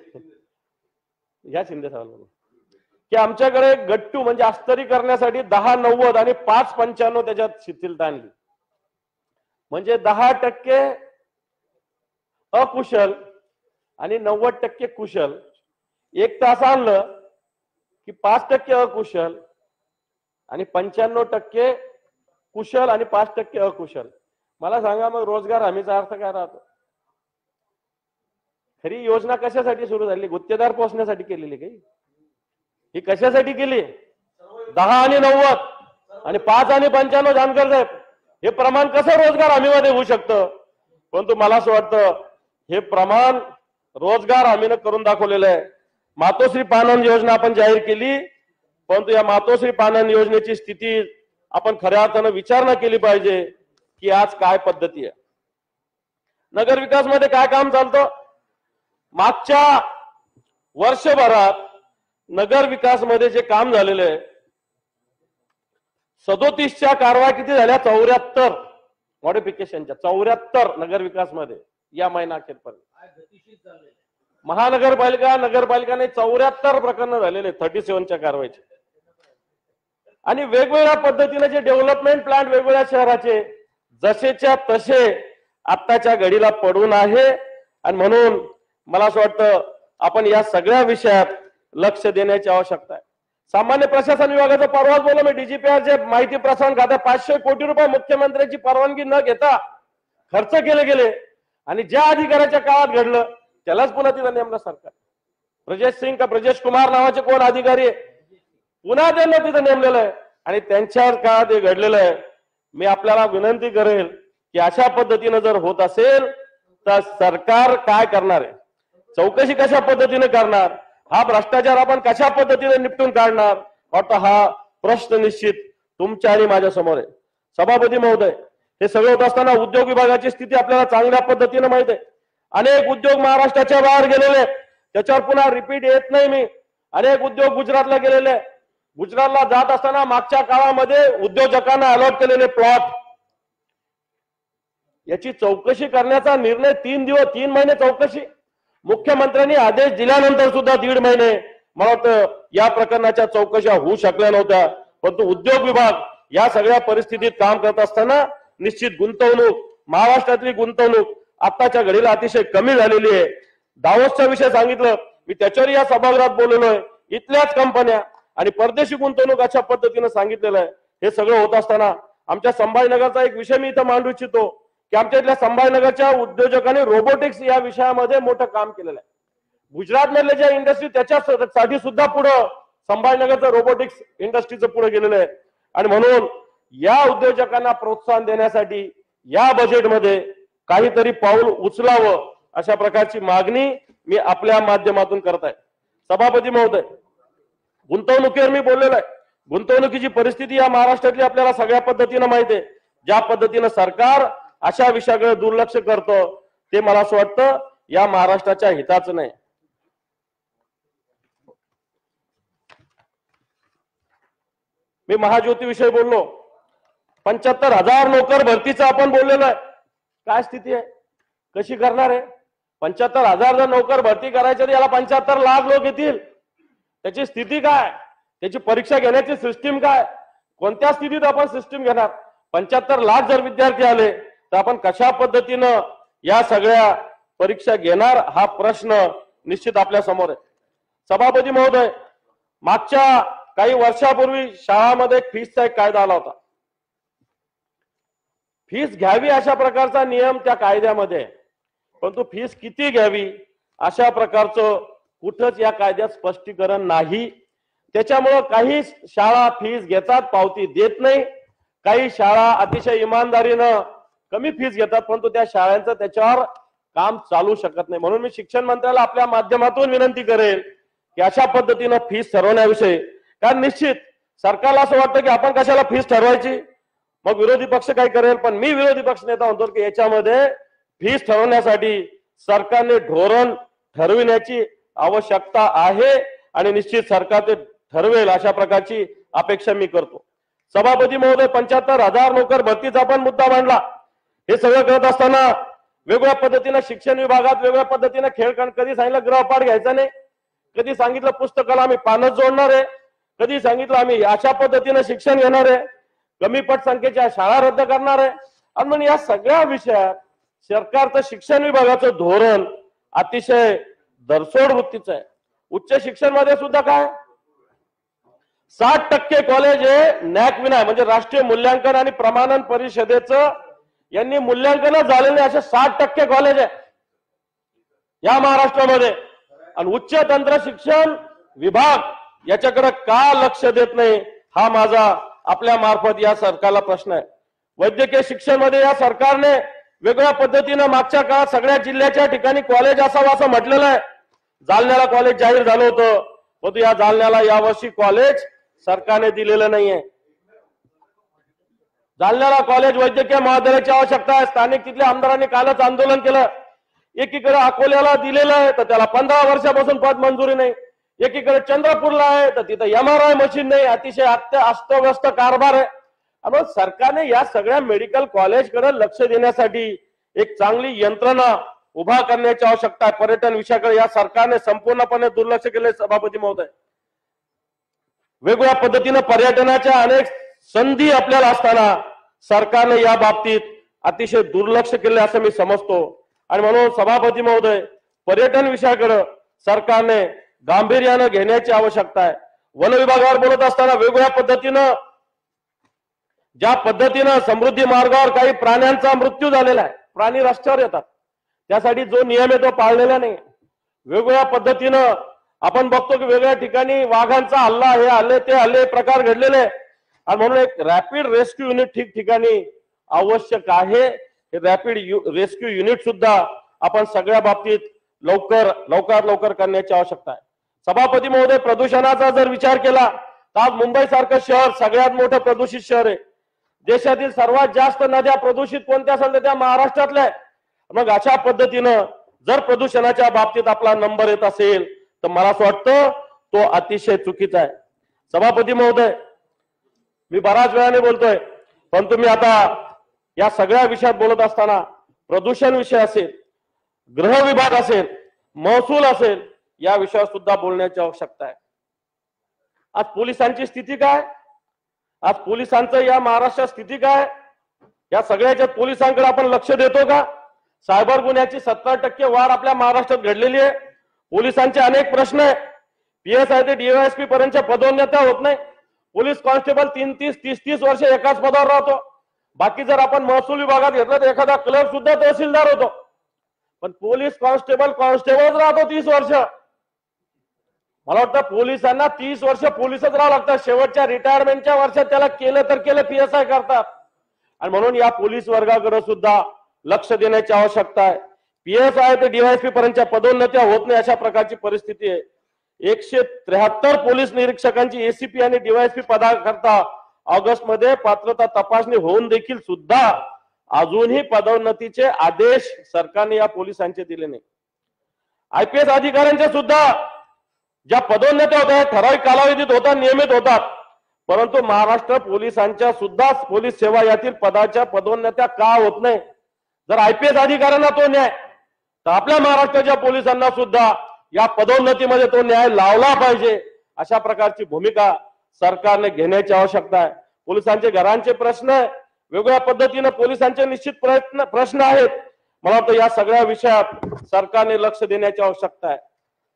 A: या शिंदे साहेबांना की आमच्याकडे गट्टू म्हणजे अस्तरी करण्यासाठी 10-90 आणि 5-95 त्याच्यात शिथिलता आणली. म्हणजे 10% अकुशल आणि 90% कुशल. एक तास आणलं की 5% अकुशल आणि 95% कुशल आणि 5% अकुशल. मला सांगा मग रोजगार हमीचा अर्थ काय राहतो? खरी योजना कशासाठी सुरू झाली? गुत्तेदार पोहोचण्यासाठी केलेली काही? ही कशासाठी केली? 10 आणि 90 आणि 5 आणि 95 जानकर साहेब, हे प्रमाण कसं रोजगार हमीमध्ये होऊ शकतं? परंतु मला असं वाटतं हे प्रमाण रोजगार हमीनं करून दाखवलेलं आहे. मातोश्री पानन योजना आपण जाहीर केली, परंतु या मातोश्री पानन योजनेची स्थिती आपण खऱ्या अर्थानं विचारणा केली पाहिजे की आज काय पद्धती आहे. नगर विकास मध्ये काय काम चालतं? मागच्या वर्षभरात नगर विकास मध्ये जे काम झालेलं आहे, 37च्या कारवाया किती झाल्या? 74 मॉडिफिकेशनच्या 74 नगर विकास मध्ये या महिना अखेरपर्यंत. नगरपालिकाने 74 प्रकरणं झालेले 37च्या कारवाईचे. आणि वेगवेगळ्या पद्धतीने जे डेव्हलपमेंट प्लॅन वेगवेगळ्या शहराचे जसेच्या तसे आत्ताच्या घडीला पडून आहे. आणि म्हणून मला असं वाटतं आपण या सगळ्या विषयात लक्ष देण्याची आवश्यकता आहे. सामान्य प्रशासन विभागाचं परवाच बोललो मी, डीजीपीआरचे माहिती प्रसारण खात्यात 500 कोटी रुपये मुख्यमंत्र्यांची परवानगी न घेता खर्च केले गेले आणि ज्या अधिकाऱ्याच्या काळात घडलं त्यालाच पुन्हा तिथं नेमलं सरकार. ब्रजेश सिंग का ब्रजेश कुमार नावाचे कोण अधिकारी पुन्हा त्यांना तिथं नेमलेलं आहे आणि त्यांच्या काळात हे घडलेलं आहे. मी आपल्याला विनंती करेल की अशा पद्धतीनं जर होत असेल तर सरकार काय करणार आहे? चौकशी कशा पद्धतीने करणार? हा भ्रष्टाचार आपण कशा पद्धतीने निपटून काढणार? वाटतं हा प्रश्न निश्चित तुमच्या आणि माझ्या समोर आहे. सभापती महोदय, हे सगळं होत असताना उद्योग विभागाची स्थिती आपल्याला चांगल्या पद्धतीने माहित आहे. अनेक उद्योग महाराष्ट्राच्या बाहेर गेलेले, त्याच्यावर पुन्हा रिपीट येत नाही मी. अनेक उद्योग गुजरातला गेलेले. गुजरातला जात असताना मागच्या काळामध्ये उद्योजकांना अलॉट केलेले प्लॉट याची चौकशी करण्याचा निर्णय 3 महिने चौकशी. मुख्यमंत्र्यांनी आदेश दिल्यानंतर सुद्धा 1.5 महिने मला वाटतं या प्रकरणाच्या चौकशा होऊ शकल्या नव्हत्या. परंतु उद्योग विभाग या सगळ्या परिस्थितीत काम करत असताना निश्चित गुंतवणूक, महाराष्ट्रातली गुंतवणूक आताच्या घडीला अतिशय कमी झालेली आहे. दावोसचा विषय सांगितलं मी, त्याच्यावर या सभागृहात बोललोय. इथल्याच कंपन्या आणि परदेशी गुंतवणूक अशा पद्धतीने सांगितलेलं आहे. हे सगळं होत असताना आमच्या संभाजीनगरचा एक विषय मी इथं मांडू इच्छितो की आमच्या इथल्या संभाजीनगरच्या उद्योजकांनी रोबोटिक्स या विषयामध्ये मोठं काम केलेलं आहे. गुजरात मधल्या ज्या इंडस्ट्री त्याच्यासाठी सुद्धा पुढं संभाजीनगरचं रोबोटिक्स इंडस्ट्रीचं पुढे गेलेलं आहे. आणि म्हणून या उद्योजकांना प्रोत्साहन देण्यासाठी या बजेटमध्ये काहीतरी पाऊल उचलावं अशा प्रकारची मागणी मी आपल्या माध्यमातून करत आहे. सभापती महोदय, गुंतवणुकीवर मी बोललेलो आहे. गुंतवणुकीची परिस्थिती या महाराष्ट्रातली आपल्याला सगळ्या पद्धतीनं माहिती आहे. ज्या पद्धतीनं सरकार अशा विषयाकडे दुर्लक्ष करतं ते मला असं वाटतं या महाराष्ट्राच्या हिताचं नाही. मी महाज्योती विषयी बोललो. 75,000 नोकर भरतीचं आपण बोललेलो आहे. काय स्थिती आहे? कशी करणार आहे? 75,000 जर नोकर भरती करायचे तर याला 75 लाख लोक येतील. त्याची स्थिती काय? त्याची परीक्षा घेण्याची सिस्टीम काय? कोणत्या स्थितीत आपण सिस्टीम घेणार? 75 लाख जर विद्यार्थी आले तर आपण कशा पद्धतीनं या सगळ्या परीक्षा घेणार हा प्रश्न निश्चित आपल्या समोर आहे. सभापती महोदय, मागच्या काही वर्षापूर्वी शाळामध्ये फीसचा एक कायदा आला होता. फीस घ्यावी अशा प्रकारचा नियम त्या कायद्यामध्ये, परंतु फीस किती घ्यावी अशा प्रकारचं कुठंच या कायद्यात स्पष्टीकरण नाही। त्याच्यामुळं काही शाळा फीस घेतात, पावती देत नाही, काही शाळा अतिशय इमानदारीनं कमी फीस घेतात, परंतु त्या शाळांचं त्याच्यावर काम चालू शकत नाही। म्हणून मी शिक्षण मंत्र्याला आपल्या माध्यमातून विनंती करेल की अशा पद्धतीनं फीस ठरवण्याविषयी, कारण निश्चित सरकारला असं वाटतं की आपण कशाला फीस ठरवायची, मग विरोधी पक्ष काय करेल, पण मी विरोधी पक्ष नेता म्हणतो की याच्यामध्ये फीस ठरवण्यासाठी सरकारने धोरण ठरविण्याची आवश्यकता आहे आणि निश्चित सरकार ते ठरवेल अशा प्रकारची अपेक्षा मी करतो। सभापती महोदय, 75,000 नोकर भरतीचा पण मुद्दा मांडला। हे सगळं करत असताना वेगवेगळ्या पद्धतीने शिक्षण विभागात वेगवेगळ्या पद्धतीने खेळ, कधी सांगितलं गृहपाठ घ्यायचा नाही, कधी सांगितलं पुस्तकाला आम्ही पानच जोडणार आहे, कधी सांगितलं आम्ही अशा पद्धतीने शिक्षण घेणार आहे, कमी पटसंख्येच्या शाळा रद्द करणार आहे। आणि म्हणून या सगळ्या विषयात सरकारचं शिक्षण विभागाचं धोरण अतिशय दरसोड वृत्तीचं आहे। उच्च शिक्षण मध्ये सुद्धा काय 60% कॉलेज हे नॅक विना म्हणजे राष्ट्रीय मूल्यांकन आणि प्रमाणन परिषदेचं यांनी मूल्यांकन झालेले असे 60% कॉलेज आहे या महाराष्ट्रामध्ये। आणि उच्च तंत्र शिक्षण विभाग याच्याकडे का लक्ष देत नाही हा माझा आपल्या मार्फत या सरकारला प्रश्न आहे। वैद्यकीय शिक्षण मध्ये या सरकारने वेगळ्या पद्धतीने मागच्या काळात सगळ्या जिल्ह्याच्या ठिकाणी कॉलेज असावं असं म्हटलेलं आहे। जालन्याला कॉलेज जाहीर झालं होतं, परंतु या जालन्याला यावर्षी कॉलेज सरकारने दिलेलं नाहीये। जालन्याला कॉलेज वैद्यकीय महाविद्यालयाची आवश्यकता आहे। स्थानिक तिथल्या आमदारांनी कालच आंदोलन केलं। एकीकडे अकोल्याला दिलेलं आहे तर त्याला 15 वर्षापासून पद मंजुरी नाही, एकीकडे चंद्रपूरला आहे तर तिथं MRI मशीन नाही, अतिशय अस्तव्यस्त कारभार आहे। आणि सरकारने या सगळ्या मेडिकल कॉलेजकडे लक्ष देण्यासाठी एक चांगली यंत्रणा उभा करण्याची आवश्यकता आहे। पर्यटन विषयाकडे या सरकारने संपूर्णपणे दुर्लक्ष केले। सभापती महोदय, वेगवेगळ्या पद्धतीने पर्यटनाच्या अनेक संधी आपल्याला असताना सरकारने या बाबतीत अतिशय दुर्लक्ष केले असं मी समजतो। आणि म्हणून सभापती महोदय, पर्यटन विषयाकडे सरकारने गांभीर्याने घेण्याची आवश्यकता आहे। वन विभागावर बोलत असताना वेगवेगळ्या पद्धतीनं ज्या पद्धतीनं समृद्धी मार्गावर काही प्राण्यांचा मृत्यू झालेला आहे, प्राणी रस्त्यावर येतात, त्यासाठी जो नियम आहे तो पाळलेला नाही। वेगवेगळ्या पद्धतीनं आपण बघतो की वेगवेगळ्या ठिकाणी वाघांचा हल्ला, हे हल्ले ते हल्ले प्रकार घडलेले आहे। आणि म्हणून एक रॅपिड रेस्क्यू युनिट ठिकठिकाणी आवश्यक आहे। हे रॅपिड रेस्क्यू युनिट सुद्धा आपण सगळ्या बाबतीत लवकर करण्याची आवश्यकता आहे। सभापती महोदय, प्रदूषणाचा जर विचार केला तर आज मुंबई सारखं शहर सगळ्यात मोठं प्रदूषित शहर आहे। देशातील सर्वात जास्त नद्या प्रदूषित कोणत्या असेल तर त्या महाराष्ट्रातल्या आहे। मग अशा पद्धतीनं जर प्रदूषणाच्या बाबतीत आपला नंबर येत असेल तर मला असं वाटतं तो अतिशय चुकीचा आहे। सभापती महोदय, मी बऱ्याच वेळाने बोलतोय, पण तुम्ही आता या सगळ्या विषयात बोलत असताना प्रदूषण विषय असेल, गृह विभाग असेल, महसूल असेल, या विषयावर सुद्धा बोलण्याची आवश्यकता आहे। आज पोलिसांची स्थिती काय, आज पोलिसांचं या महाराष्ट्रात स्थिती काय, या सगळ्याच्या पोलिसांकडे आपण लक्ष देतो का? सायबर गुन्ह्याची 70% वाढ आपल्या महाराष्ट्रात घडलेली आहे। पोलिसांचे अनेक प्रश्न आहे। PSI ते DYSP पर्यंतच्या पदोन्नत्या होत नाही। पोलीस कॉन्स्टेबल 30 वर्ष एकाच पदावर राहतो। बाकी जर आपण महसूल विभागात घेतलं तर एखादा क्लर्क सुद्धा तहसीलदार होतो, पण पोलीस कॉन्स्टेबलच राहतो 30 वर्ष। मला वाटतं पोलिसांना 30 वर्ष पोलीसच राहावं लागतं, शेवटच्या रिटायरमेंटच्या वर्षात त्याला केलं तर केलं PSI करतात। आणि म्हणून या पोलीस वर्गाकडे सुद्धा लक्ष देण्याची आवश्यकता आहे। PSI ते DYSP पर्यंतच्या पदोन्नत्या होत नाही अशा प्रकारची परिस्थिती आहे। 173 पोलीस निरीक्षकांची ACP आणि DYSP पदाकरता ऑगस्ट मध्ये पात्रता तपासणी होऊन देखील सुद्धा अजूनही पदोन्नतीचे आदेश सरकारने या पोलिसांचे दिले नाही। IPS अधिकाऱ्यांचे सुद्धा ज्या पदोन्नत्या होत्या ठराविक कालावधीत होतात, नियमित होतात, परंतु महाराष्ट्र पोलिसांच्या सुद्धा पोलीस सेवा यातील पदाच्या पदोन्नत्या का होत नाही? जर IPS अधिकाऱ्यांना तो न्याय, तर आपल्या महाराष्ट्राच्या पोलिसांना सुद्धा या पदोन्नतीमध्ये तो न्याय लावला पाहिजे अशा प्रकारची भूमिका सरकारने घेण्याची आवश्यकता आहे। पोलिसांचे घरांचे प्रश्न, वेगवेगळ्या पद्धतीने पोलिसांचे निश्चित प्रश्न आहेत। मला वाटतं या सगळ्या विषयात सरकारने लक्ष देण्याची आवश्यकता आहे।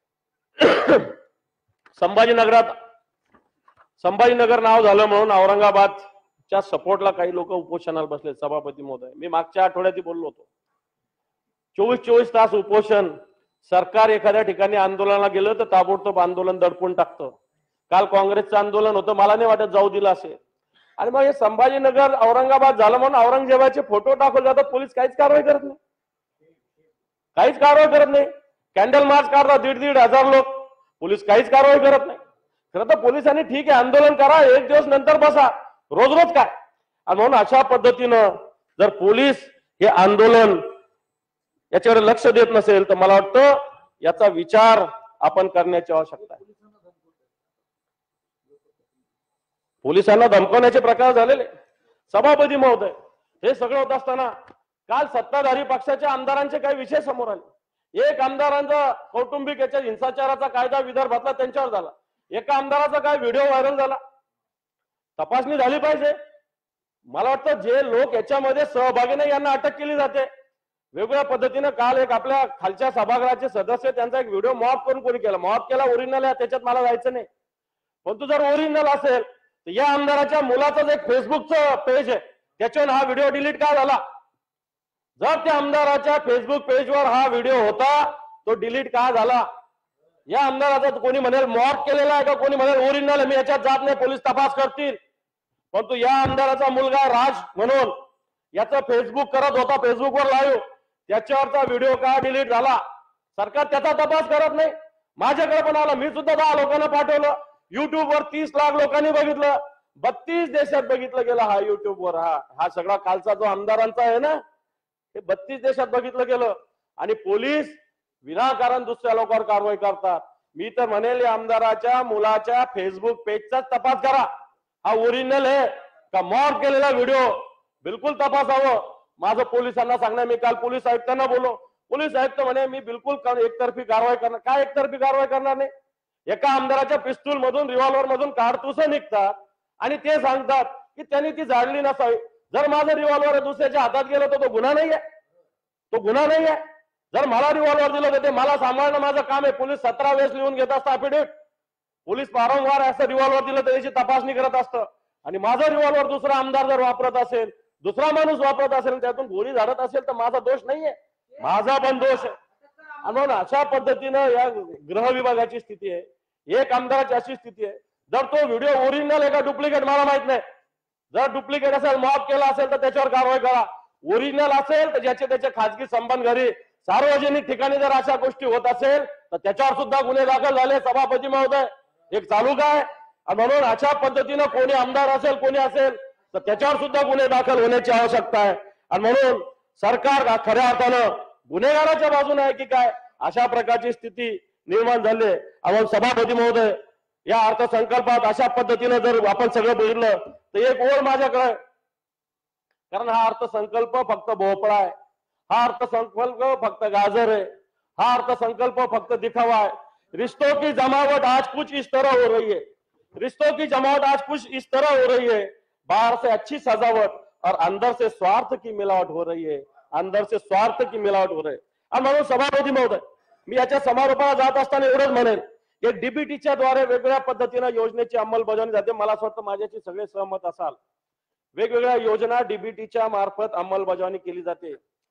A: संभाजीनगर नाव झालं म्हणून औरंगाबादच्या सपोर्टला काही लोक उपोषणाला बसले। सभापती महोदय, मी मागच्या आठवड्यात बोललो होतो, 24 तास उपोषण, सरकार एखाद्या ठिकाणी आंदोलनाला गेलं तर ताबडतोब आंदोलन दडपून टाकतं. काल काँग्रेसचं आंदोलन होतं, मला नाही वाटत जाऊ दिलं असेल. आणि मग हे संभाजीनगर औरंगाबाद झालं म्हणून औरंगजेबाचे फोटो टाकले जातात, पोलीस काहीच कारवाई करत नाही, काहीच कारवाई करत नाही. कॅन्डल मार्च काढतात 1,500 लोक, पोलीस काहीच कारवाई करत नाही. खरं तर पोलिसांनी ठीक आहे आंदोलन करा, एक दिवस नंतर बसा, रोज रोज काय. आणि म्हणून अशा पद्धतीनं जर पोलीस हे आंदोलन याच्यावर लक्ष देत नसेल तर मला वाटतं याचा विचार आपण करण्याची आवश्यकता आहे. पोलिसांना धमकवण्याचे प्रकार झालेले. सभापती महोदय, हे सगळं होत असताना काल सत्ताधारी पक्षाच्या आमदारांचे काही विषय समोर आले. एक आमदारांचा कौटुंबिक याच्या हिंसाचाराचा कायदा विदर्भातला त्यांच्यावर झाला. एका आमदाराचा काय व्हिडिओ व्हायरल झाला. तपासणी झाली पाहिजे. मला वाटतं जे लोक याच्यामध्ये सहभागी नाही यांना अटक केली जाते. वेगवेगळ्या पद्धतीनं काल एक आपल्या खालच्या सभागृहाचे सदस्य त्यांचा एक व्हिडिओ मॉप करून कोणी केला. मॉप केला ओरिजिनल आहे, त्याच्यात मला जायचं नाही. परंतु जर ओरिजिनल असेल तर या आमदाराच्या मुलाचं एक फेसबुकचं पेज आहे, त्याच्यावर हा व्हिडिओ डिलीट का झाला? जर त्या आमदाराच्या फेसबुक पेजवर हा व्हिडिओ होता तो डिलीट का झाला? या आमदाराचा कोणी म्हणेल मॉप केलेला आहे का, कोणी म्हणेल ओरिजिनल आहे, मी याच्यात जात नाही, पोलीस तपास करतील. परंतु या आमदाराचा मुलगा राज म्हणून याचं फेसबुक करत होता, फेसबुकवर लाईव्ह, त्याच्यावरचा व्हिडिओ का डिलीट झाला? सरकार त्याचा तपास करत नाही. माझ्याकडे पण आला, मी सुद्धा 10 लोकांना पाठवलं. युट्यूबवर 30 लाख लोकांनी बघितलं, 32 देशात बघितलं गेलं हा युट्यूबवर. हा सगळा कालचा जो आमदारांचा आहे ना, हे 32 देशात बघितलं गेलं. आणि पोलीस विनाकारण दुसऱ्या लोकांवर कारवाई करतात. मी तर म्हणेल या आमदाराच्या मुलाच्या फेसबुक पेजचाच तपास करा. हा ओरिजिनल आहे का मॉर्फ केलेला व्हिडिओ बिलकुल तपासावं. माझं पोलिसांना सांगणं. मी काल पोलीस आयुक्तांना बोललो, पोलीस आयुक्त म्हणे मी बिलकुल एकतर्फी कारवाई करणार. काय एकतर्फी कारवाई करणार नाही? एका आमदाराच्या पिस्तूल मधून रिव्हॉल्वर मधून कारतूस निघतात आणि ते सांगतात की त्यांनी ती झाडली नसावी. जर माझं रिव्हॉल्वर दुसऱ्याच्या हातात गेलं तर तो गुन्हा नाही आहे, तो गुन्हा नाही आहे. जर मला रिव्हॉल्वर दिलं तर ते मला सांभाळणं माझं काम आहे. पोलीस 17 वेळेस लिहून घेत असतं अफिडेव्हिट. पोलीस वारंवार असं रिव्हॉल्वर दिलं तर त्याची तपासणी करत असतं. आणि माझं रिव्हॉल्वर दुसरा आमदार जर वापरत असेल, दुसरा माणूस वापरत असेल, त्यातून गोळी झाडत असेल तर माझा दोष नाहीये, माझा पण दोष आहे. म्हणून अशा पद्धतीनं या गृह विभागाची स्थिती आहे. एक आमदाराची अशी स्थिती आहे. जर तो व्हिडिओ ओरिजिनल आहे का डुप्लिकेट मला माहित नाही. जर डुप्लिकेट असेल, मॉप केला असेल तर त्याच्यावर कारवाई करा. ओरिजिनल असेल तर ज्याचे त्याचे खाजगी संबंध घरी सार्वजनिक ठिकाणी जर अशा गोष्टी होत असेल तर त्याच्यावर सुद्धा गुन्हे दाखल झाले. सभापती महोदय, एक चालू काय. म्हणून अशा पद्धतीनं कोणी आमदार असेल, कोणी असेल तर त्याच्यावर सुद्धा गुन्हे दाखल होण्याची आवश्यकता आहे. आणि म्हणून सरकार खऱ्या अर्थानं गुन्हेगाराच्या बाजूने आहे की काय, अशा प्रकारची स्थिती निर्माण झाली. आपण सभापती महोदय, या अर्थसंकल्पात अशा पद्धतीनं जर आपण सगळं बघितलं तर एक ओळ माझ्याकडे, कारण हा अर्थसंकल्प फक्त भोपळा आहे, हा अर्थसंकल्प फक्त गाजर आहे, हा अर्थसंकल्प फक्त दिखावा है. रिश्तों की जमावट आज कुछ इस तरह हो रही है, रिश्तों की जमावट आज कुछ इस तरह हो रही है, बाहर से अच्छी सजावट और अंदर से स्वार्थ की मिलावट हो रही है, अंदर से स्वार्थ की मिलावट हो रही है. आणि म्हणून सभापती महोदय, मी याच्या समारोपाला जात असताना एवढंच म्हणेन की डीबीटीच्या द्वारे वेगवेगळ्या पद्धतीने योजनेची अंमलबजावणी जाते. मला असं वाटतं माझ्याशी सगळे सहमत असाल. वेगवेगळ्या योजना डीबीटीच्या मार्फत अंमलबजावणी केली जाते.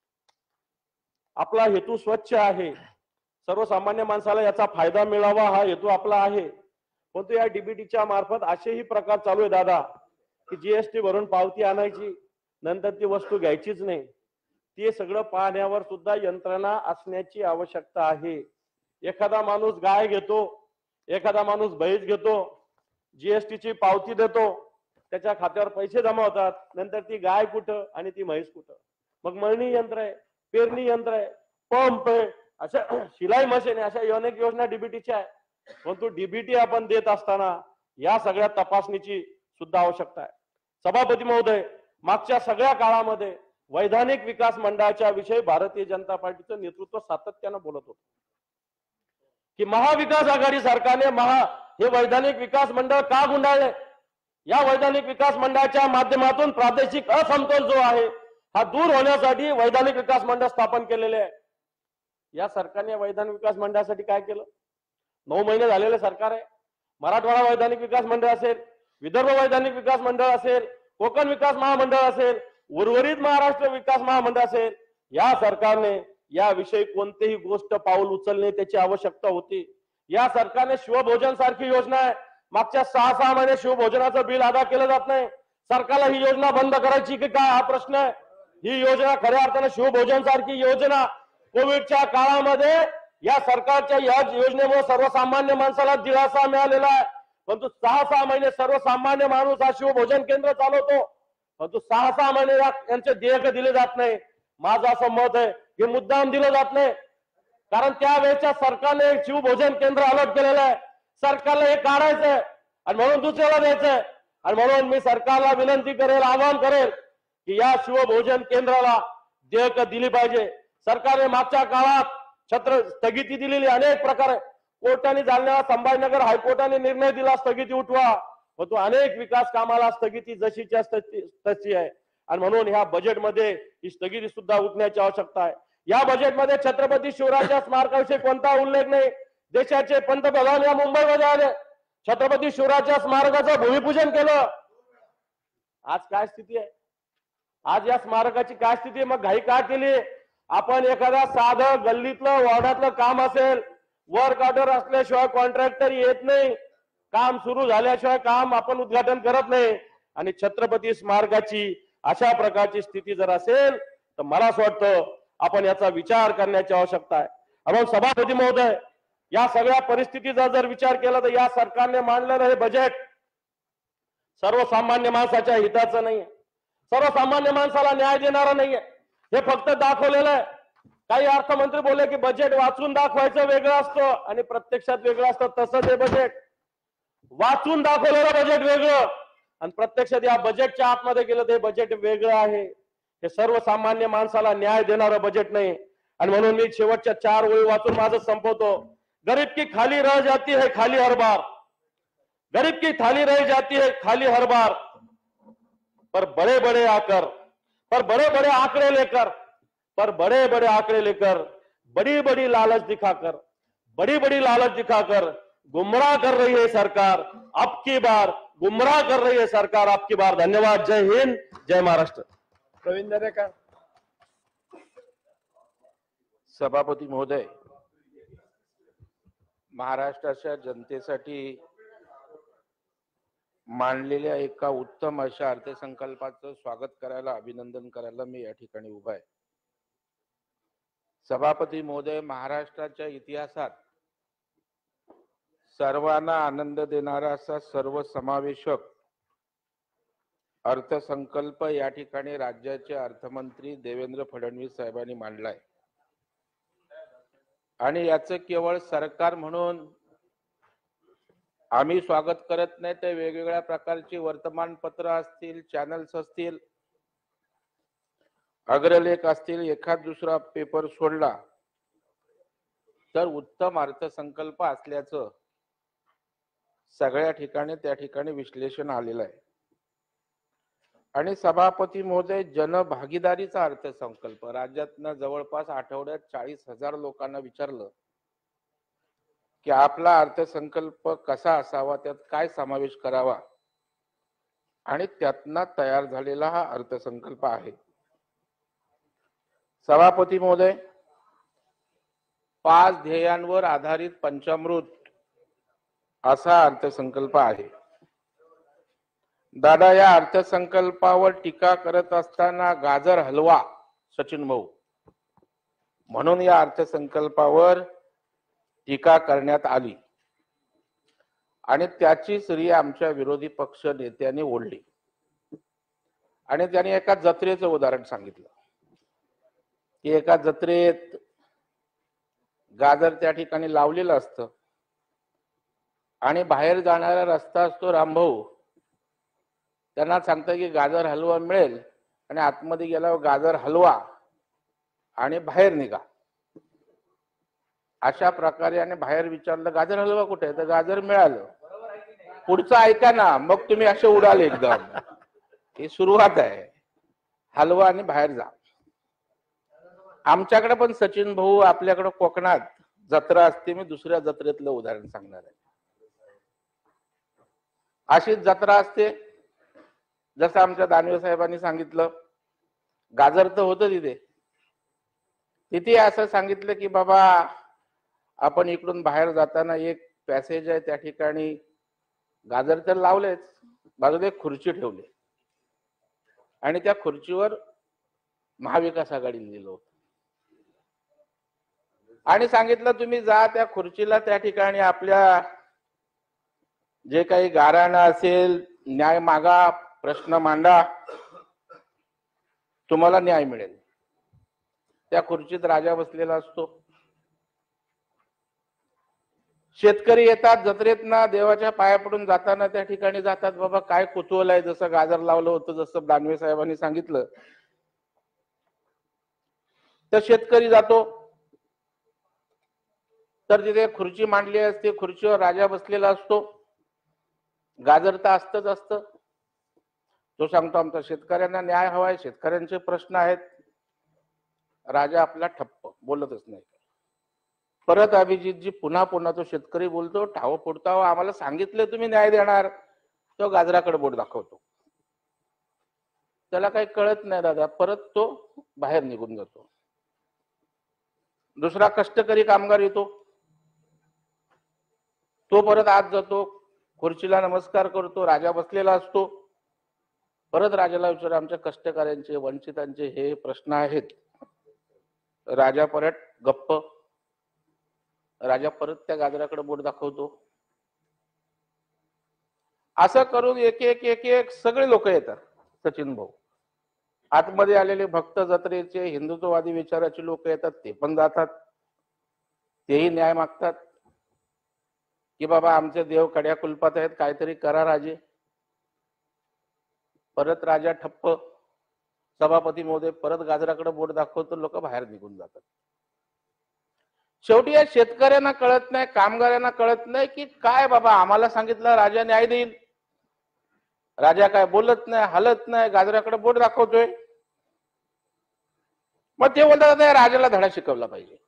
A: आपला हेतू स्वच्छ आहे, सर्वसामान्य माणसाला याचा फायदा मिळावा हा हेतू आपला आहे. परंतु या डीबीटीच्या मार्फत असेही प्रकार चालू आहे दादा की जीएसटी भरून पावती आणायची, नंतर ती वस्तू घ्यायचीच नाही. ते सगळं पाहण्यावर सुद्धा यंत्रणा असण्याची आवश्यकता आहे. एखादा माणूस गाय घेतो, एखादा माणूस म्हैस घेतो, जीएसटीची पावती देतो, त्याच्या खात्यावर पैसे जमा होतात, नंतर ती गाय कुठं आणि ती म्हैस कुठं. मग मळणी यंत्र आहे, पेरणी यंत्र आहे, पंप आहे, अशा शिलाई मशीन आहे, अशा अनेक योजना डीबीटीच्या आहे. परंतु डीबीटी आपण देत असताना या सगळ्या तपासणीची सुद्धा आवश्यकता आहे. सभापती महोदय, मागच्या सगळ्या काळामध्ये वैधानिक विकास मंडळाच्या विषयी भारतीय जनता पार्टीचं नेतृत्व सातत्यानं बोलत होतं की महाविकास आघाडी सरकारने हे वैधानिक विकास मंडळ का गुंडाळले. या वैधानिक विकास मंडळाच्या माध्यमातून प्रादेशिक असमतोल जो आहे हा दूर होण्यासाठी वैधानिक विकास मंडळ स्थापन केलेले आहे. या सरकारने वैधानिक विकास मंडळासाठी काय केलं? 9 महिने झालेले सरकार आहे. मराठवाडा वैधानिक विकास मंडळ असेल, विदर्भ वैधानिक विकास मंडळ असेल, कोकण विकास महामंडळ असेल, उर्वरित महाराष्ट्र विकास महामंडळ असेल, या सरकारने याविषयी कोणतीही गोष्ट पाऊल उचलणे त्याची आवश्यकता होती। या सरकारने शिवभोजन सारखी योजना आहे, मागच्या 6 महिने शिवभोजनाचं बिल अदा केलं जात नाही। सरकारला ही योजना बंद करायची की काय हा प्रश्न आहे। ही योजना खऱ्या अर्थाने शिवभोजन सारखी योजना कोविडच्या काळामध्ये या सरकारच्या या योजनेमुळे सर्वसामान्य माणसाला दिलासा मिळालेला आहे। परंतु 6 महिने सर्वसामान्य माणूस हा शिवभोजन केंद्र चालवतो, परंतु 6 महिने यांचे देयक दिले जात नाही। माझं असं मत आहे की मुद्दाम दिलं जात नाही, कारण त्यावेळेच्या सरकारने शिवभोजन केंद्र अलॉट केलेलं आहे। सरकारला हे काढायचंय आणि म्हणून दुसऱ्याला द्यायचंय। आणि म्हणून मी सरकारला विनंती करेल, आवाहन करेल की या शिवभोजन केंद्राला देयक दिली पाहिजे। सरकारने मागच्या काळात स्थगिती दिलेली अनेक प्रकारे, कोर्टाने जालना संभाजीनगर हायकोर्टाने निर्णय दिला स्थगिती उठवा, परंतु अनेक विकास कामाला स्थगिती जशीच्या तशी आहे। आणि म्हणून ह्या बजेटमध्ये ही स्थगिती सुद्धा उठण्याची आवश्यकता आहे। या बजेटमध्ये छत्रपती शिवरायांच्या स्मारकाविषयी कोणता उल्लेख नाही। देशाचे पंतप्रधान या मुंबईमध्ये आले, छत्रपती शिवरायांच्या स्मारकाचं भूमिपूजन केलं। आज काय स्थिती आहे? आज या स्मारकाची काय स्थिती आहे? मग घाई का केली? आपण एखादा साधं गल्लीतलं वार्डातलं काम असेल, वर्क ऑर्डर असल्याशिवाय कॉन्ट्रॅक्टर येत नाही, काम सुरू झाल्याशिवाय काम आपण उद्घाटन करत नाही। आणि छत्रपती स्मारकाची अशा प्रकारची स्थिती जर असेल तर मला असं वाटतं आपण याचा विचार करण्याची आवश्यकता आहे। आपण सभापती महोदय, या सगळ्या परिस्थितीचा जर विचार केला तर या सरकारने मांडलेलं हे बजेट सर्वसामान्य माणसाच्या हिताचं नाहीये, सर्वसामान्य माणसाला न्याय देणारा नाहीये। हे फक्त दाखवलेलं आहे। काही अर्थमंत्री बोलले की बजेट वाचून दाखवायचं वेगळं असतं आणि प्रत्यक्षात वेगळं असतं। तसंच हे बजेट वाचून दाखवलेलं बजेट वेगळं आणि प्रत्यक्षात या बजेटच्या आतमध्ये गेलं ते बजेट वेगळं आहे। हे सर्वसामान्य माणसाला न्याय देणारं बजेट नाही। आणि म्हणून मी शेवटच्या 4 ओळी वाचून माझं संपवतो। गरीब की खाली रह जाती है खाली हर बार, गरीब की थाली रह जाती है खाली हर बार, पर बड़े बड़े आंकड़े लेकर बड़ी बड़ी लालच दिखाकर गुमराह कर रही है सरकार, अब की बार गुमराह कर रही है सरकार, अब की बार। धन्यवाद। जय हिंद, जय महाराष्ट्र।
B: प्रवीण दरेकर।
C: सभापती महोदय, महाराष्ट्राच्या जनतेसाठी मांडलेल्या एका उत्तम अशा अर्थसंकल्पाचं स्वागत करायला, अभिनंदन करायला मी या ठिकाणी उभा आहे। सभापती महोदय, महाराष्ट्राच्या इतिहासात सर्वांना आनंद देणारा असा सर्वसमावेशक अर्थसंकल्प या ठिकाणी राज्याचे अर्थमंत्री देवेंद्र फडणवीस साहेबांनी मांडलाय। आणि याचं केवळ सरकार म्हणून आम्ही स्वागत करत नाही, तर वेगवेगळ्या प्रकारची वर्तमानपत्र असतील, चॅनल्स असतील, अग्रलेख असतील, एखाद दुसरा पेपर सोडला तर उत्तम अर्थसंकल्प असल्याचं सगळ्या ठिकाणी त्या ठिकाणी विश्लेषण आलेलं आहे। आणि सभापती महोदय, जनभागीदारीचा अर्थसंकल्प, राज्यातनं जवळपास आठवड्यात 40,000 लोकांना विचारलं की आपला अर्थसंकल्प कसा असावा, त्यात काय समावेश करावा, आणि त्यातनं तयार झालेला हा अर्थसंकल्प आहे। सभापती महोदय, 5 ध्येयांवर आधारित पंचामृत असा अर्थसंकल्प आहे। दादा, या अर्थसंकल्पावर टीका करत असताना गाजर हलवा सचिन भाऊ म्हणून या अर्थसंकल्पावर टीका करण्यात आली आणि त्याची श्री आमच्या विरोधी पक्ष नेत्यांनी ओढली। आणि त्यांनी एका जत्रेचं उदाहरण सांगितलं की एका जत्रेत गाजर त्या ठिकाणी लावलेलं असतं आणि बाहेर जाणारा रस्ता असतो रामभाऊ, त्यांना सांगतं की गाजर हलवा मिळेल आणि आतमध्ये गेल्यावर गाजर हलवा आणि बाहेर निघा। अशा प्रकारे आणि बाहेर विचारलं गाजर हलवा कुठे आहे, तर गाजर मिळालं। पुढचं ऐका ना, मग तुम्ही असे उडाल एकदम। ही सुरुवात आहे, हलवा आणि बाहेर जा। आमच्याकडे पण सचिन भाऊ, आपल्याकडे कोकणात जत्रा असते, मी दुसऱ्या जत्रेतलं उदाहरण सांगणार आहे। अशीच जत्रा असते, जसं आमच्या दानवे साहेबांनी सांगितलं, गाजर तर होतं तिथे, तिथे असं सांगितलं की बाबा आपण इकडून बाहेर जाताना एक पॅसेज आहे, त्या ठिकाणी गाजर तर लावलेच, बाजूला एक खुर्ची ठेवली आणि त्या खुर्चीवर महाविकास आघाडीला दिलं होतं आणि सांगितलं तुम्ही जा त्या खुर्चीला, त्या ठिकाणी आपल्या जे काही गाऱ्हाणं असेल न्याय मागा, प्रश्न मांडा, तुम्हाला न्याय मिळेल. त्या खुर्चीत राजा बसलेला असतो. शेतकरी येतात जत्रेत ना, देवाच्या पाया पडून जाताना त्या ठिकाणी जातात, बाबा काय कुतूहल आहे, जसं गाजर लावलं होतं, जसं दानवे साहेबांनी सांगितलं, तर शेतकरी जातो तर तिथे खुर्ची मांडली असते, खुर्चीवर राजा बसलेला असतो. गाजर तर असतच असतं. तो सांगतो आमचा शेतकऱ्यांना न्याय हवाय, शेतकऱ्यांचे प्रश्न आहेत. राजा आपला ठप्प, बोलतच नाही. परत अभिजितजी पुन्हा पुन्हा तो शेतकरी बोलतो, ठाव फोडताव, आम्हाला सांगितलं तुम्ही न्याय देणार. तो गाजराकडे बोट दाखवतो. त्याला काही कळत नाही दादा, परत तो बाहेर निघून जातो. दुसरा कष्टकरी कामगार येतो, तो परत आत जातो, खुर्चीला नमस्कार करतो, राजा बसलेला असतो. परत राजाला विचार, आमच्या कष्टकऱ्यांचे, वंचितांचे हे प्रश्न आहेत. राजा परत गप्प. राजा परत त्या गाजराकडे बोट दाखवतो. असं करून एक एक एक एक सगळे लोक येतात. सचिन भाऊ, आतमध्ये आलेले भक्त जत्रेचे हिंदुत्ववादी विचाराचे लोक येतात, ते पण जातात. तेही न्याय मागतात की बाबा आमचे देव कड्या कुलपात आहेत, काहीतरी करा राजे. परत राजा ठप्प. सभापती महोदय परत गाजराकडे बोट दाखवतो, लोक बाहेर निघून जातात. शेवटी या शेतकऱ्यांना कळत नाही, कामगारांना कळत नाही की काय बाबा, आम्हाला सांगितलं राजा न्याय देईल, राजा काय बोलत नाही, हलत नाही, गाजराकडे बोट दाखवतोय. मग ते बोलतात राजाला धडा शिकवला पाहिजे,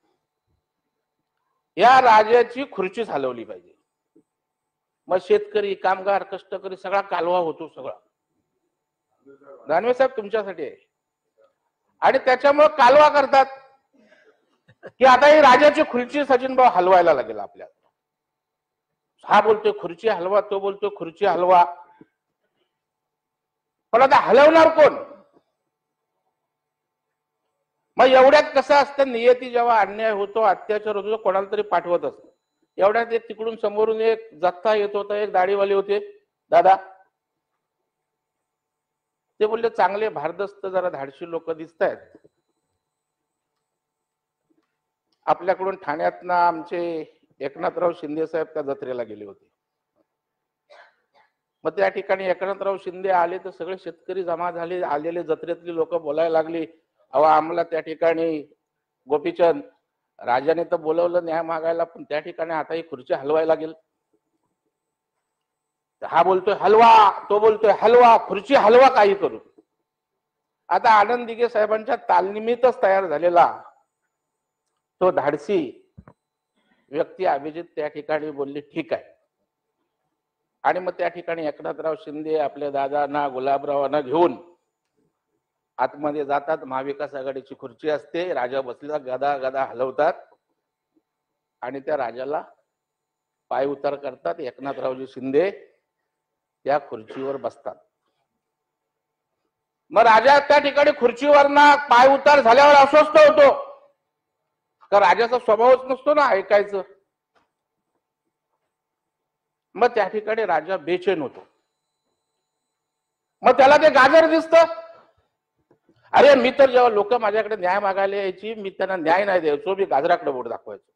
C: या राजाची खुर्चीच हलवली पाहिजे. मग शेतकरी, कामगार, कष्टकरी सगळा कालवा होतो. सगळा दानवे साहेब तुमच्यासाठी आहे. आणि त्याच्यामुळे कालवा करतात की आता ही राजाची खुर्ची सचिन भाऊ हलवायला लागेल आपल्याला. हा बोलतोय खुर्ची हलवा, तो बोलतोय खुर्ची हलवा, पण आता हलवणार कोण? मग एवढ्यात कसं असतं, नियती जेव्हा अन्याय होतो, अत्याचार होतो, कोणाला तरी पाठवत असत. एवढ्यात एक तिकडून समोरून एक जत्था येत होता, एक दाढीवाले होते दादा. ते बोलले चांगले भारदस्त जरा धाडशी लोक दिसत आहेत, आपल्याकडून ठाण्यातनं आमचे एकनाथराव शिंदे साहेब त्या जत्रेला गेले होते. मग त्या ठिकाणी एकनाथराव शिंदे आले तर सगळे शेतकरी जमा झाले. आलेले जत्रेतली लोक बोलायला लागली, अहो आम्हाला त्या ठिकाणी गोपीचंद राजाने तर बोलवलं न्याय मागायला, पण त्या ठिकाणी आता ही खुर्ची हलवायला लागेल. हा बोलतोय हलवा, तो बोलतोय हलवा, खुर्ची हलवा काही करू. आता आनंद दिघे साहेबांच्या तालनिमित्तच तयार झालेला तो धाडसी व्यक्ती अभिजित त्या ठिकाणी बोलली ठीक आहे. आणि मग त्या ठिकाणी एकनाथराव शिंदे आपल्या दादांना, गुलाबरावांना घेऊन आतमध्ये जातात. महाविकास आघाडीची खुर्ची असते, राजा बसलेला, गदा गदा हलवतात आणि त्या राजाला पाय उतार करतात. एकनाथरावजी शिंदे त्या खुर्चीवर बसतात. मग राजा त्या ठिकाणी खुर्चीवरना पाय उतार झाल्यावर अस्वस्थ होतो, का राजाचा स्वभावच नसतो ना ऐकायचं. मग त्या ठिकाणी राजा बेचैन होतो. मग त्याला ते गाजर दिसतं. अरे मी तर जेव्हा लोक माझ्याकडे न्याय मागायला यायची, मी त्यांना न्याय नाही द्यायचो, मी गाजराकडे बोट दाखवायचो.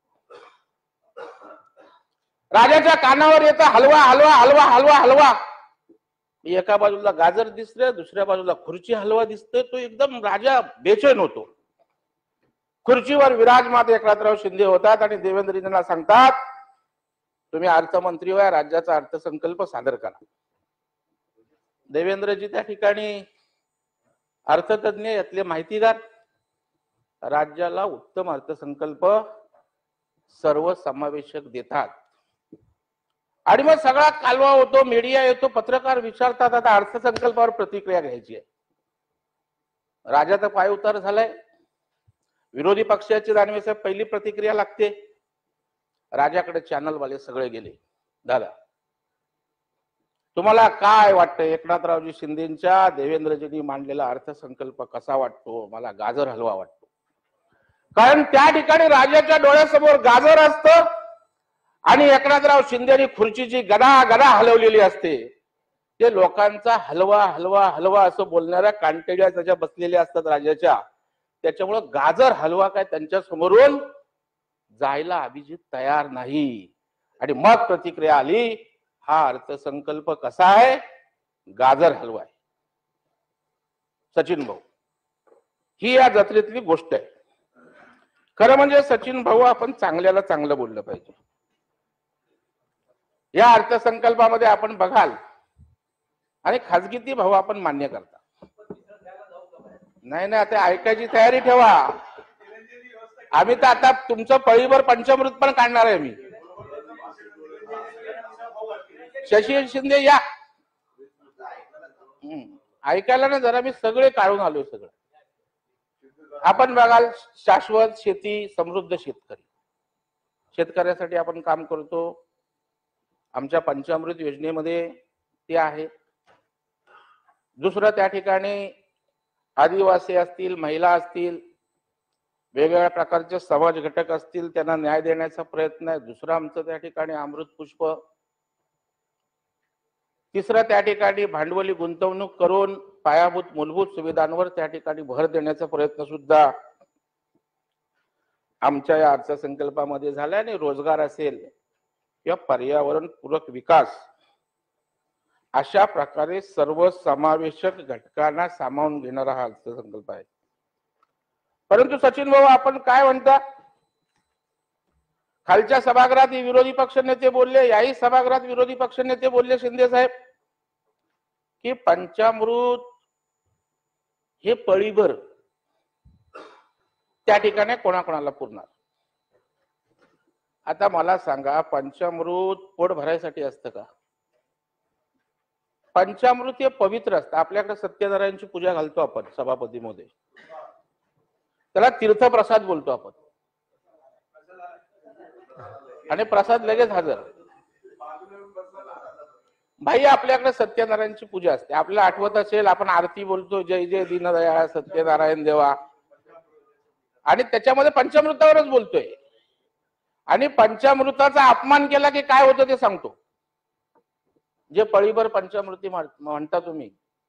C: राजाच्या कानावर येतं हलवा हलवा हलवा हलवा हलवा. एका बाजूला गाजर दिसतंय, दुसऱ्या बाजूला खुर्ची हलवा दिसतोय. तो एकदम राजा बेचैन होतो. खुर्चीवर विराजमान एकनाथराव शिंदे होतात आणि देवेंद्रजींना सांगतात, तुम्ही अर्थमंत्री व्हा, राज्याचा अर्थसंकल्प सादर करा. देवेंद्रजी त्या ठिकाणी अर्थतज्ञ, यातले माहितीगार, राज्याला उत्तम अर्थसंकल्प सर्वसमावेशक देतात. आणि मग सगळा कालवा होतो, मीडिया येतो, पत्रकार विचारतात आता अर्थसंकल्पावर प्रतिक्रिया घ्यायची आहे. राजाचा पाय उतार झालाय, विरोधी पक्षाची दानवे साहेब पहिली प्रतिक्रिया लागते, राजाकडे चॅनलवाले सगळे गेले. दादा तुम्हाला काय वाटतं, एकनाथरावजी शिंदेच्या देवेंद्रजींनी मांडलेला अर्थसंकल्प कसा वाटतो? मला गाजर हलवा वाटतो. कारण त्या ठिकाणी राजाच्या डोळ्यासमोर गाजर असतं आणि एकनाथराव शिंदेनी खुर्चीची गदा गदा हलवलेली असते. ते लोकांचा हलवा हलवा हलवा असं बोलणाऱ्या कांटेड्या त्याच्या बसलेल्या असतात राजाच्या. त्याच्यामुळं गाजर हलवा काय त्यांच्या समोरून जायला अभिजित तयार नाही. आणि मग प्रतिक्रिया आली, हा अर्थसंकल्प कसा आहे? गाजर हलवा आहे. सचिन भाऊ, ही या जत्रेतली गोष्ट आहे. खरं म्हणजे सचिन भाऊ, आपण चांगल्याला चांगलं बोललं पाहिजे. या अर्थसंकल्पामध्ये आपण बघाल, आणि खाजगीती भाऊ आपण मान्य करता. नाही नाही, आता ऐकायची तयारी ठेवा. आम्ही तर आता तुमचं पळीवर पंचामृत पण काढणार आहे. मी शशी शिंदे या ऐकायला ना जरा, मी सगळे काढून आलोय सगळं. आपण बघाल, शाश्वत शेती, समृद्ध शेतकरी, शेतकऱ्यासाठी आपण काम करतो. आमच्या पंचामृत योजनेमध्ये ते आहे. दुसरं, त्या ठिकाणी आदिवासी असतील, महिला असतील, वेगवेगळ्या प्रकारचे समाज घटक असतील, त्यांना न्याय देण्याचा प्रयत्न आहे. दुसरं आमचं त्या ठिकाणी अमृत पुष्प. तिसरं, त्या ठिकाणी भांडवली गुंतवणूक करून पायाभूत मूलभूत सुविधांवर त्या ठिकाणी भर देण्याचा प्रयत्न सुद्धा आमच्या या अर्थसंकल्पामध्ये झाला. आणि रोजगार असेल किंवा पर्यावरण पूरक विकास, अशा प्रकारे सर्व समावेशक घटकांना सामावून घेणारा हा अर्थसंकल्प आहे. परंतु सचिन भाऊ, आपण काय म्हणता? खालच्या सभागृहात विरोधी पक्ष नेते बोलले, याही सभागृहात विरोधी पक्ष नेते बोलले, शिंदे साहेब, की पंचामृत हे पळीभर त्या ठिकाणी कोणाकोणाला पुरणार? आता मला सांगा, पंचामृत पोट भरायसाठी असतं का? पंचामृत हे पवित्र असतं. आपल्याकडे सत्यनारायणची पूजा घालतो आपण सभापती मध्ये, त्याला तीर्थप्रसाद बोलतो आपण, आणि प्रसाद लगेच हजर. भाई, आपल्याकडे सत्यनारायणची पूजा असते. आपल्याला आठवत असेल, आपण आरती बोलतो, जय जय दीनदयाळ सत्यनारायण देवा, आणि त्याच्यामध्ये पंचामृतावरच बोलतोय. आणि पंचामृताचा अपमान केला की काय होतं ते सांगतो. जे पळीभर पंचामृती म्हणता तुम्ही,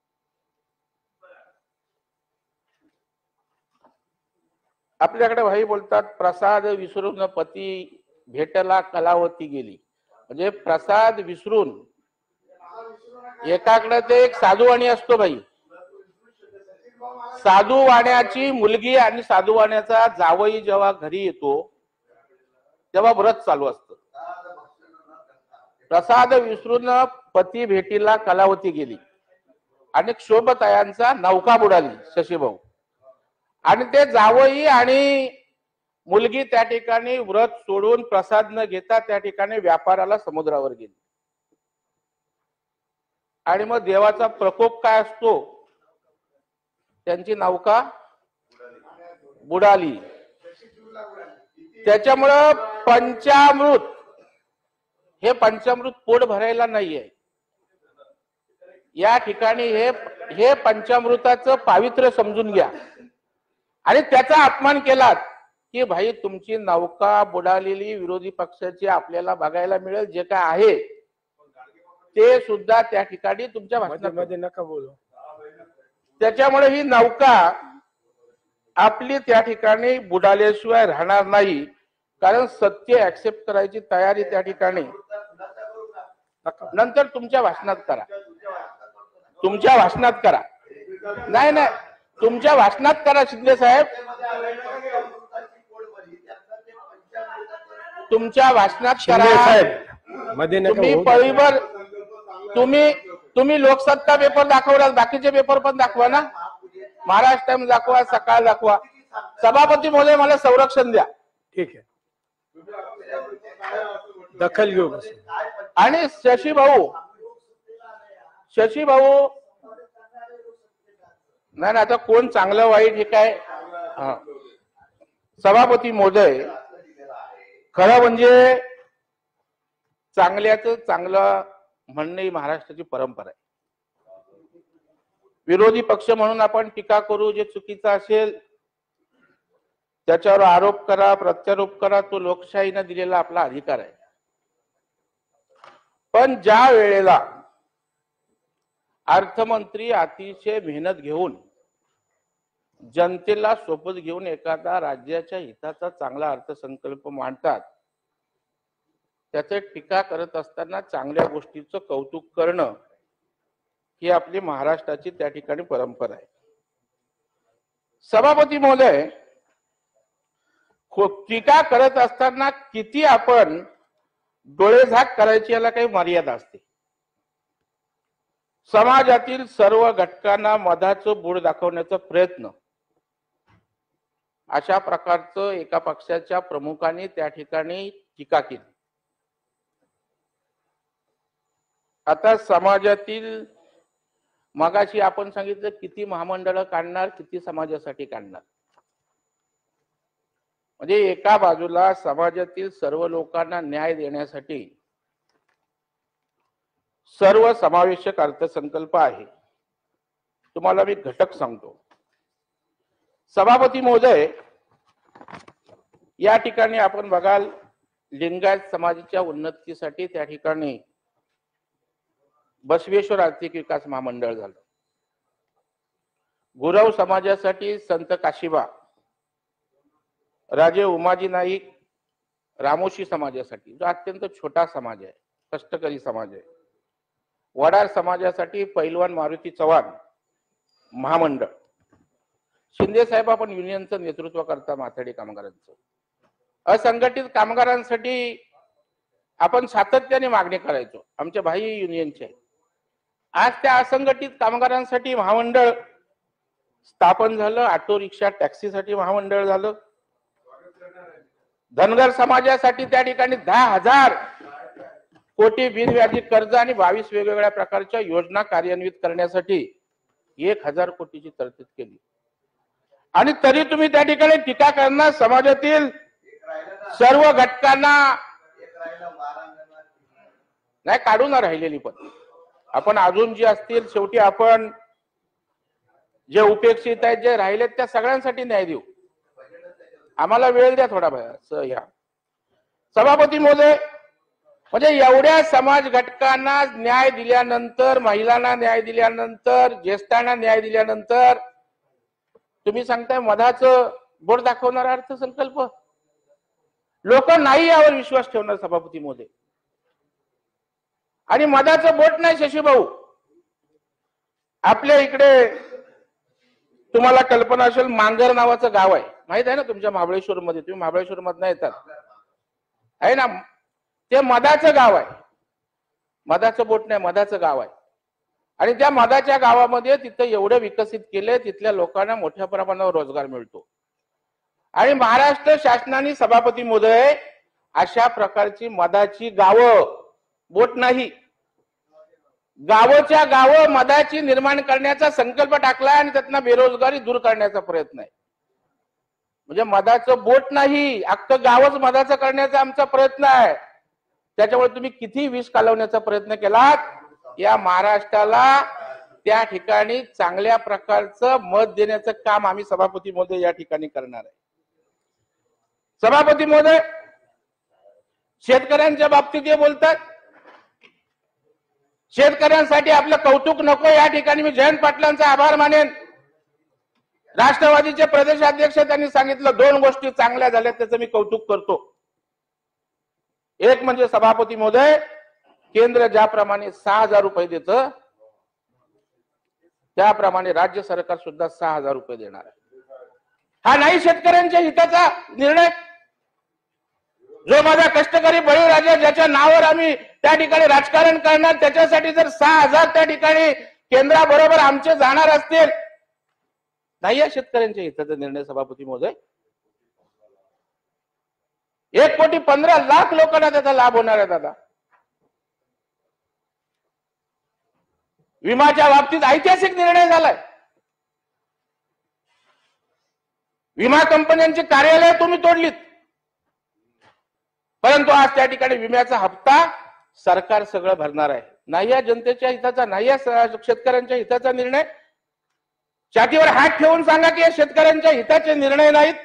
C: आपल्याकडे भाई बोलतात, प्रसाद विसरून पती भेटला कलावती गेली. म्हणजे प्रसाद विसरून, एकाकडे ते एक साधूवाणी असतो भाई, साधूवाण्याची मुलगी आणि साधूवाण्याचा जावई जेव्हा घरी येतो तेव्हा व्रत चालू असतं. प्रसाद विसरून पती भेटीला कलावती गेली आणि क्षोभतायांचा नौका बुडाली, शशीभाऊ. आणि ते जावई आणि मुलगी त्या ठिकाणी व्रत सोडून प्रसाद न घेता त्या ठिकाणी व्यापाराला समुद्रावर गेली. आणि मग देवाचा प्रकोप काय असतो, त्यांची नौका बुडाली. त्याच्यामुळं पंचामृत हे पंचामृत पोट भरायला नाहीये. या ठिकाणी हे पंचामृताचं पावित्र्य समजून घ्या. आणि त्याचा अपमान केलात की भाई, तुमची नौका बुडालेली विरोधी पक्षाची आपल्याला बघायला मिळेल. जे काय आहे ते सुद्धा त्या ठिकाणी तुमच्या भाषणामध्ये नका बोलू. त्याच्यामुळे ही नौका आपली त्या ठिकाणी बुडाल्याशिवाय राहणार नाही. कारण सत्य ऍक्सेप्ट करायची तयारी त्या ठिकाणी नंतर तुमच्या भाषणात करा. तुमच्या भाषणात करा. नाही नाही, तुमच्या भाषणात करा शिंदे साहेब. तुमच्या भाषणात करा. तुम्ही पळीवर तुम्ही लोकसत्ता पेपर दाखवला, बाकीचे पेपर पण दाखवा ना. महाराष्ट्र टाइम्स दाखवा, सकाळ दाखवा. सभापती महोदय, मला संरक्षण द्या.
B: ठीक आहे, दखल घेऊ.
C: आणि शशी भाऊ नाही, आता कोण चांगलं वाईट हे काय, सभापती महोदय, खरं म्हणजे चांगल्याचं चांगलं म्हणणं ही महाराष्ट्राची परंपरा आहे. विरोधी पक्ष म्हणून आपण टीका करू, जे चुकीचं असेल त्याच्यावर आरोप करा, प्रत्यारोप करा, तो लोकशाहीने दिलेला आपला अधिकार आहे. पण ज्या वेळेला अर्थमंत्री अतिशय मेहनत घेऊन जनतेला सोबत घेऊन एखादा राज्याच्या हिताचा चांगला अर्थसंकल्प मांडतात, त्याचे टीका करत असताना चांगल्या गोष्टीचं कौतुक करणं ही आपली महाराष्ट्राची त्या ठिकाणी परंपरा आहे. सभापती महोदय, टीका करत असताना किती आपण डोळेझाक करायची याला काही मर्यादा असते. समाजातील सर्व घटकांना मधाचं बोट दाखवण्याचा प्रयत्न अशा प्रकारचं एका पक्षाच्या प्रमुखांनी त्या ठिकाणी टीका केली. आता समाजातील मगाशी आपण सांगितलं किती महामंडळं काढणार, किती समाजासाठी काढणार. म्हणजे एका बाजूला समाजातील सर्व लोकांना न्याय देण्यासाठी सर्व समावेशक अर्थसंकल्प आहे. तुम्हाला मी घटक सांगतो. सभापती महोदय, या ठिकाणी आपण बघाल लिंगायत समाजाच्या उन्नतीसाठी त्या ठिकाणी बसवेश्वर आर्थिक विकास महामंडळ झालं. गुरव समाजासाठी संत काशिबा, राजे उमाजी नाईक रामोशी समाजासाठी, जो अत्यंत छोटा समाज आहे, कष्टकरी समाज आहे. वडार समाजासाठी पैलवान मारुती चव्हाण महामंडळ. शिंदे साहेब आपण युनियनचं नेतृत्व करता माथाडी कामगारांचं. असंघटित कामगारांसाठी आपण सातत्याने मागणी करायचो, आमच्या बाह्य युनियनचे. आज त्या असंघटित कामगारांसाठी महामंडळ स्थापन झालं. ऑटो रिक्षा टॅक्सीसाठी महामंडळ झालं. धनगर समाजासाठी त्या ठिकाणी 10,000 कोटी बिनव्याजी कर्ज आणि 22 वेगवेगळ्या प्रकारच्या योजना कार्यान्वित करण्यासाठी 1,000 कोटीची तरतूद केली. आणि तरी तुम्ही त्या ठिकाणी टीका करणार समाजातील सर्व घटकांना नाही काढू ना राहिलेली. पण आपण अजून जे असतील, शेवटी आपण जे उपेक्षित आहेत, जे राहिलेत, त्या सगळ्यांसाठी न्याय देऊ. आम्हाला वेळ द्या थोडा ह्या. सभापती महोदय, म्हणजे एवढ्या समाज घटकांना न्याय दिल्यानंतर, महिलांना न्याय दिल्यानंतर, ज्येष्ठांना न्याय दिल्यानंतर तुम्ही सांगताय मधाचं बोट दाखवणारा अर्थसंकल्प. लोक नाही यावर विश्वास ठेवणार सभापती महोदय. आणि मधाचं बोट नाही शशी भाऊ, आपल्या इकडे तुम्हाला कल्पना असेल, मांगर नावाचं गाव आहे, माहित आहे ना तुमच्या महाबळेश्वर मध्ये. तुम्ही महाबळेश्वर मधनं येतात आहे ना, ते मधाचं गाव आहे. मधाचं बोट नाही, मधाचं गाव आहे. आणि त्या मधाच्या गावामध्ये तिथं एवढं विकसित केले, तिथल्या लोकांना मोठ्या प्रमाणावर रोजगार मिळतो. आणि महाराष्ट्र शासनाने सभापती महोदय अशा प्रकारची मधाची गावं, बोट नाही, गावच्या गावं मधाची निर्माण करण्याचा संकल्प टाकलाय आणि त्यातनं बेरोजगारी दूर करण्याचा प्रयत्न आहे. म्हणजे मधाचं बोट नाही, अख्खं गावच मधाचं करण्याचा आमचा प्रयत्न आहे. त्याच्यामुळे तुम्ही किती विष कालवण्याचा प्रयत्न केलात, या महाराष्ट्राला त्या ठिकाणी चांगल्या प्रकारचं मत देण्याचं काम आम्ही सभापती महोदय या ठिकाणी करणार आहे. सभापती महोदय, शेतकऱ्यांच्या बाबतीत हे बोलतात, शेतकऱ्यांसाठी आपलं कौतुक नको. या ठिकाणी मी जयंत पाटलांचा आभार मानेन. राष्ट्रवादीचे प्रदेशाध्यक्ष त्यांनी सांगितलं 2 गोष्टी चांगल्या झाल्या, त्याचं मी कौतुक करतो. एक म्हणजे सभापती महोदय, केंद्र ज्याप्रमाणे 6,000 रुपये देतं, त्याप्रमाणे राज्य सरकार सुद्धा 6,000 रुपये देणार आहे. हा नाही शेतकऱ्यांच्या हिताचा निर्णय. जो माझा कष्टकरी बळीराजा, ज्याच्या नावावर आम्ही त्या ठिकाणी राजकारण करणार, त्याच्यासाठी जर 6,000 त्या ठिकाणी केंद्राबरोबर आमचे जाणार असतील, नाही या शेतकऱ्यांच्या हिताचा निर्णय सभापती महोदय. 1,15,00,000 लोकांना त्याचा लाभ होणार आहे. दादा, विमाच्या बाबतीत ऐतिहासिक निर्णय झालाय. विमा कंपन्यांची कार्यालय तुम्ही तोडलीत, परंतु आज त्या ठिकाणी विम्याचा हप्ता सरकार सगळं भरणार आहे. नाही या जनतेच्या हिताचा, नाही या शेतकऱ्यांच्या हिताचा निर्णय. छातीवर हात ठेवून सांगा की या शेतकऱ्यांच्या हिताचे निर्णय नाहीत.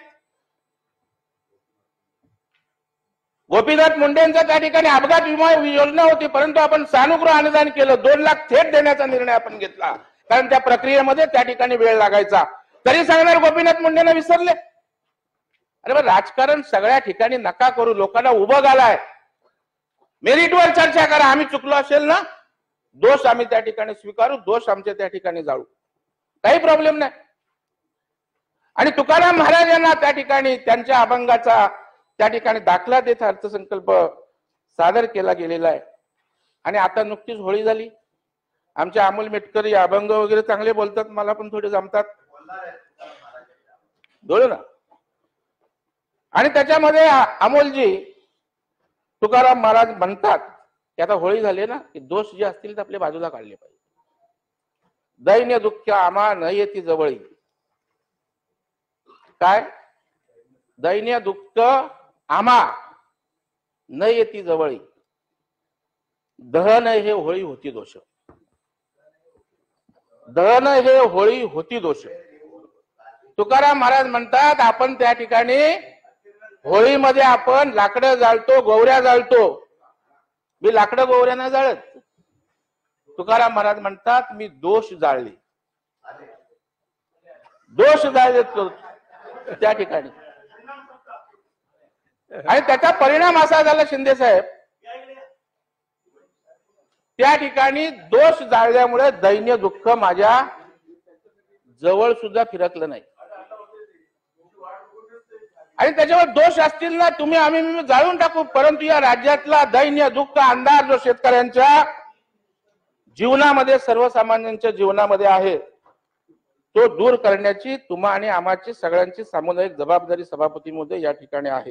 C: गोपीनाथ मुंडेंचा त्या ठिकाणी अपघात विमा योजना होती, परंतु आपण सानुग्रह अनुदान केलं. 2 लाख थेट देण्याचा निर्णय आपण घेतला, कारण त्या प्रक्रियेमध्ये त्या ठिकाणी वेळ लागायचा. तरी सांगणार गोपीनाथ मुंडेंना विसरले. अरे बा, राजकारण सगळ्या ठिकाणी नका करू. लोकांना उभं घालाय, मेरिटवर चर्चा करा. आम्ही चुकलो असेल ना, दोष आम्ही त्या ठिकाणी स्वीकारू, दोष आमचे त्या ठिकाणी जाळू, काही प्रॉब्लेम नाही. आणि तुकाराम महाराजांना त्या ठिकाणी त्यांच्या अभंगाचा त्या ठिकाणी दाखला देत अर्थसंकल्प सादर केला गेलेला आहे. आणि आता नुकतीच होळी झाली. आमचे अमोल मेटकरी अभंग वगैरे चांगले बोलतात, मला पण थोडे जमतात, बोलू ना. आणि त्याच्यामध्ये अमोलजी तुकाराम महाराज म्हणतात की आता होळी झाली ना, की दोष जे असतील ते आपल्या बाजूला काढले पाहिजे. दैन्य दुःख आम्हा न येती जवळी. काय दैन्य दुःख आम्हा न येती जवळी, दहन हे होळी होती दोष. दहन हे होळी होती दोष. तुकाराम महाराज म्हणतात आपण त्या ठिकाणी होळीमध्ये आपण लाकडं जाळतो, गोवऱ्या जाळतो. मी लाकडं गोवऱ्या नाही जाळत. तुकाराम महाराज म्हणतात मी दोष जाळले, दोष जाळले त्या ठिकाणी. आणि त्याचा परिणाम असा झाला शिंदे साहेब, त्या ठिकाणी दोष जाळल्यामुळे दैन्य दुःख माझ्या जवळ सुद्धा फिरकलं नाही. आणि त्याच्यावर दोष असतील ना, तुम्ही आम्ही जाळून टाकू, परंतु या राज्यातला दैन्य दुःख अंधार जो शेतकऱ्यांच्या जीवनामध्ये, सर्वसामान्यांच्या जीवनामध्ये आहे, तो दूर करण्याची तुम्हा आणि आम्हाची सगळ्यांची सामुदायिक जबाबदारी सभापती महोदय या ठिकाणी आहे.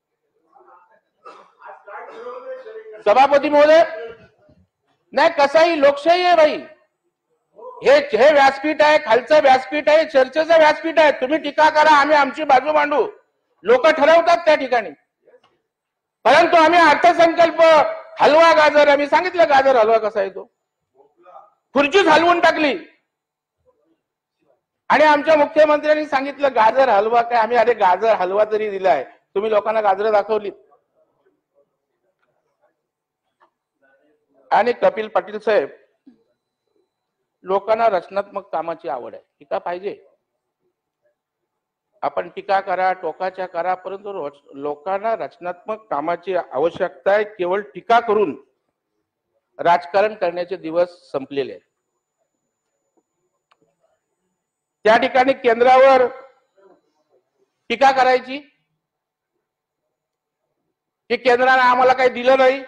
C: सभापती महोदय, नाही कसाही लोकशाही आहे भाई. हे व्यासपीठ आहे, खालचं व्यासपीठ आहे, चर्चेचं व्यासपीठ आहे. तुम्ही टीका करा, आम्ही आमची बाजू मांडू, लोक ठरवतात त्या ठिकाणी. परंतु आम्ही अर्थसंकल्प हलवा गाजर, आम्ही सांगितलं गाजर हलवा कसा आहे तो, खुर्चीच हलवून टाकली. आणि आमच्या मुख्यमंत्र्यांनी सांगितलं गाजर हलवा काय. आम्ही अरे गाजर हलवा तरी दिलाय, तुम्ही लोकांना गाजर दाखवली. आणि कपिल पाटील साहेब, लोकांना रचनात्मक कामाची आवड आहे. टीका पाहिजे, आपण टीका करा, टोकाच्या करा, परंतु लोकांना रचनात्मक कामाची आवश्यकता आहे. केवळ टीका करून राजकारण करण्याचे दिवस संपलेले आहेत. त्या ठिकाणी केंद्रावर टीका करायची की केंद्राने आम्हाला काही दिलं नाही.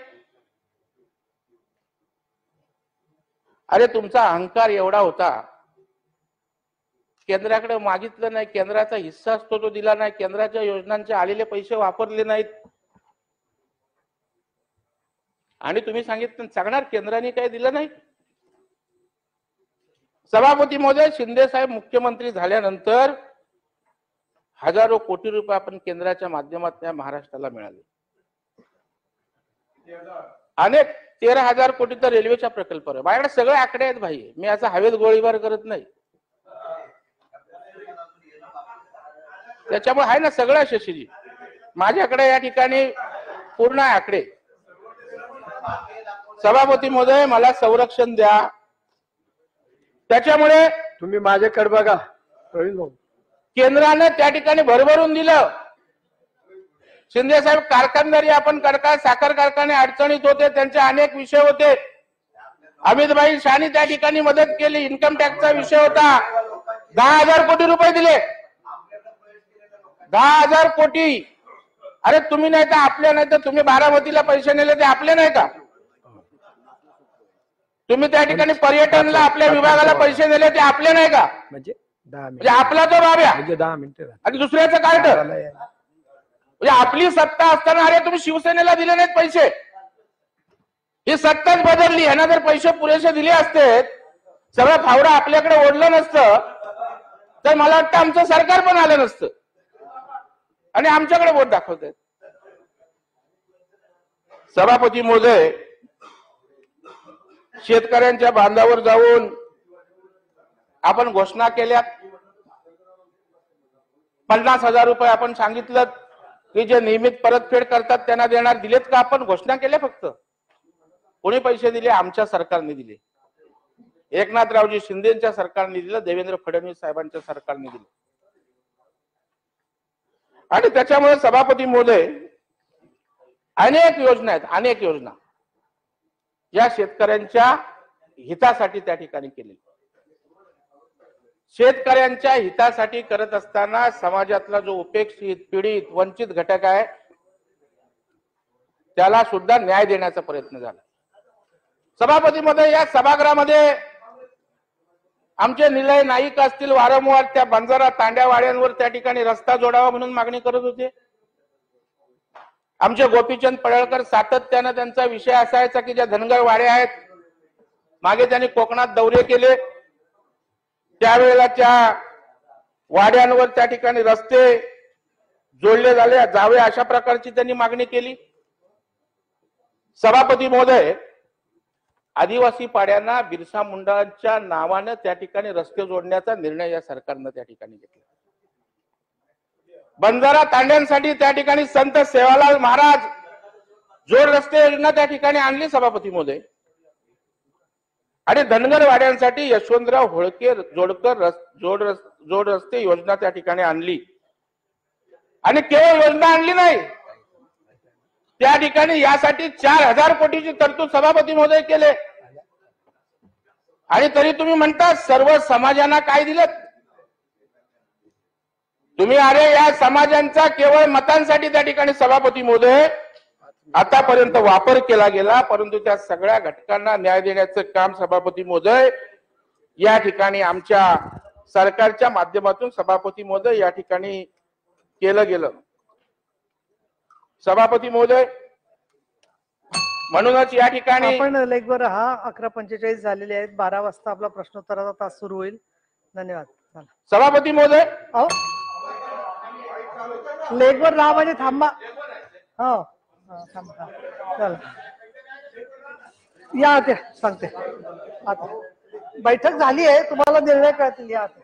C: अरे तुमचा अहंकार एवढा होता, केंद्राकडे मागितलं नाही, केंद्राचा हिस्सा असतो तो दिला नाही, केंद्राच्या योजनांचे आलेले पैसे वापरले नाहीत. आणि तुम्ही सांगितलं सांगणार केंद्राने काही दिलं नाही. सभापती महोदय, शिंदे साहेब मुख्यमंत्री झाल्यानंतर हजारो कोटी रुपये आपण केंद्राच्या माध्यमातून महाराष्ट्राला मिळाले. अनेक 13,000 कोटी तर रेल्वेच्या प्रकल्पावर. माझ्याकडे सगळे आकडे आहेत भाई, मी असं हवेत गोळीबार करत नाही. त्याच्यामुळे आहे ना सगळं शशीजी, माझ्याकडे या ठिकाणी पूर्ण आकडे. सभापती महोदय, मला संरक्षण द्या. त्याच्यामुळे
B: तुम्ही माझ्याकडे बघा,
C: केंद्राने त्या ठिकाणी भरभरून दिलं. शिंदे साहेब, कारखानदारी आपण करता, साखर कारखाने अडचणीत होते, त्यांचे अनेक विषय होते. अमितभाई शानी त्या ठिकाणी मदत केली. इन्कम टॅक्सचा विषय होता. 10,000 कोटी रुपये दिले. 10,000 कोटी. अरे तुम्ही नाही तर आपले, नाही तर तुम्ही बारामतीला पैसे नेले ते आपले नाही का? तुम्ही त्या ठिकाणी पर्यटनला आपल्या विभागाला पैसे दिले ते आपले नाही का?
B: म्हणजे
C: आपला तो बाब्या,
B: म्हणजे 10 मिनिटं
C: आणि दुसऱ्याचं कार्ड. म्हणजे आपली सत्ता असताना अरे तुम्ही शिवसेनेला दिले नाहीत पैसे. ही सत्ताच बदलली. यांना जर पैसे पुरेसे दिले असते, सगळं फावडं आपल्याकडे ओढलं नसतं, तर मला वाटतं आमचं सरकार पण आलं नसतं. आणि आमच्याकडे बोट दाखवतायत. सभापती महोदय, शेतकऱ्यांच्या बांधावर जाऊन आपण घोषणा केल्यात. 50,000 रुपये आपण सांगितलं की जे नियमित परतफेड करतात त्यांना देणार. दिलेत का? आपण घोषणा केल्या. फक्त कोणी पैसे दिले? आमच्या सरकारने दिले. एकनाथरावजी शिंदेच्या सरकारने दिलं, देवेंद्र फडणवीस साहेबांच्या सरकारने दिलं. आणि त्याच्यामुळे सभापती महोदय, अनेक योजना आहेत, अनेक योजना या शेतकऱ्यांच्या हितासाठी त्या ठिकाणी केली. शेतकऱ्यांच्या हितासाठी करत असताना समाजातला जो उपेक्षित, पीडित, वंचित घटक आहे त्याला सुद्धा न्याय देण्याचा प्रयत्न झाला. सभापती महोदय, या सभागृहामध्ये आमचे निलय नाईक असतील, वारंवार त्या बंजारा तांड्यावाड्यांवर त्या ठिकाणी रस्ता जोडावा म्हणून मागणी करत होते. आमचे गोपीचंद पडळकर सातत्यानं त्यांचा विषय असायचा की ज्या धनगर वाड्या आहेत, मागे त्यांनी कोकणात दौरे केले, त्यावेळेला त्या वाड्यांवर त्या ठिकाणी रस्ते जोडले जावे अशा प्रकारची त्यांनी मागणी केली. सभापती महोदय, आदिवासी पाड्यांना बिरसा मुंडांच्या नावानं त्या ठिकाणी रस्ते जोडण्याचा निर्णय या सरकारनं त्या ठिकाणी घेतला. बंजारा तांड्यांसाठी त्या ठिकाणी संत सेवालाल महाराज जोड रस्ते योजना त्या ठिकाणी आणली सभापती महोदय. आणि धनगर वाड्यांसाठी यशवंतराव होळके जोडकर जोड रस्ते योजना त्या ठिकाणी आणली. आणि केवळ योजना आणली नाही, त्या ठिकाणी यासाठी 4,000 कोटीची तरतूद सभापती महोदय केले. आणि तरी तुम्ही म्हणता सर्व समाजांना काय दिलं तुम्ही? अरे या समाजांचा केवळ मतांसाठी त्या ठिकाणी सभापती महोदय आतापर्यंत वापर केला गेला, परंतु त्या सगळ्या घटकांना न्याय देण्याचं काम सभापती महोदय या ठिकाणी आमच्या सरकारच्या माध्यमातून सभापती महोदय या ठिकाणी केलं गेलं. सभापती महोदय, म्हणूनच या ठिकाणी
D: आपण लेखभर हा 11:45 झालेले आहेत. 12 वाजता आपला प्रश्नोत्तराचा तास सुरू होईल. धन्यवाद.
C: सभापती महोदय,
D: लेखभर राहा म्हणजे थांबा. हो थांबा. चला या, ते सांगते आता बैठक झाली आहे, तुम्हाला निर्णय कळतील. या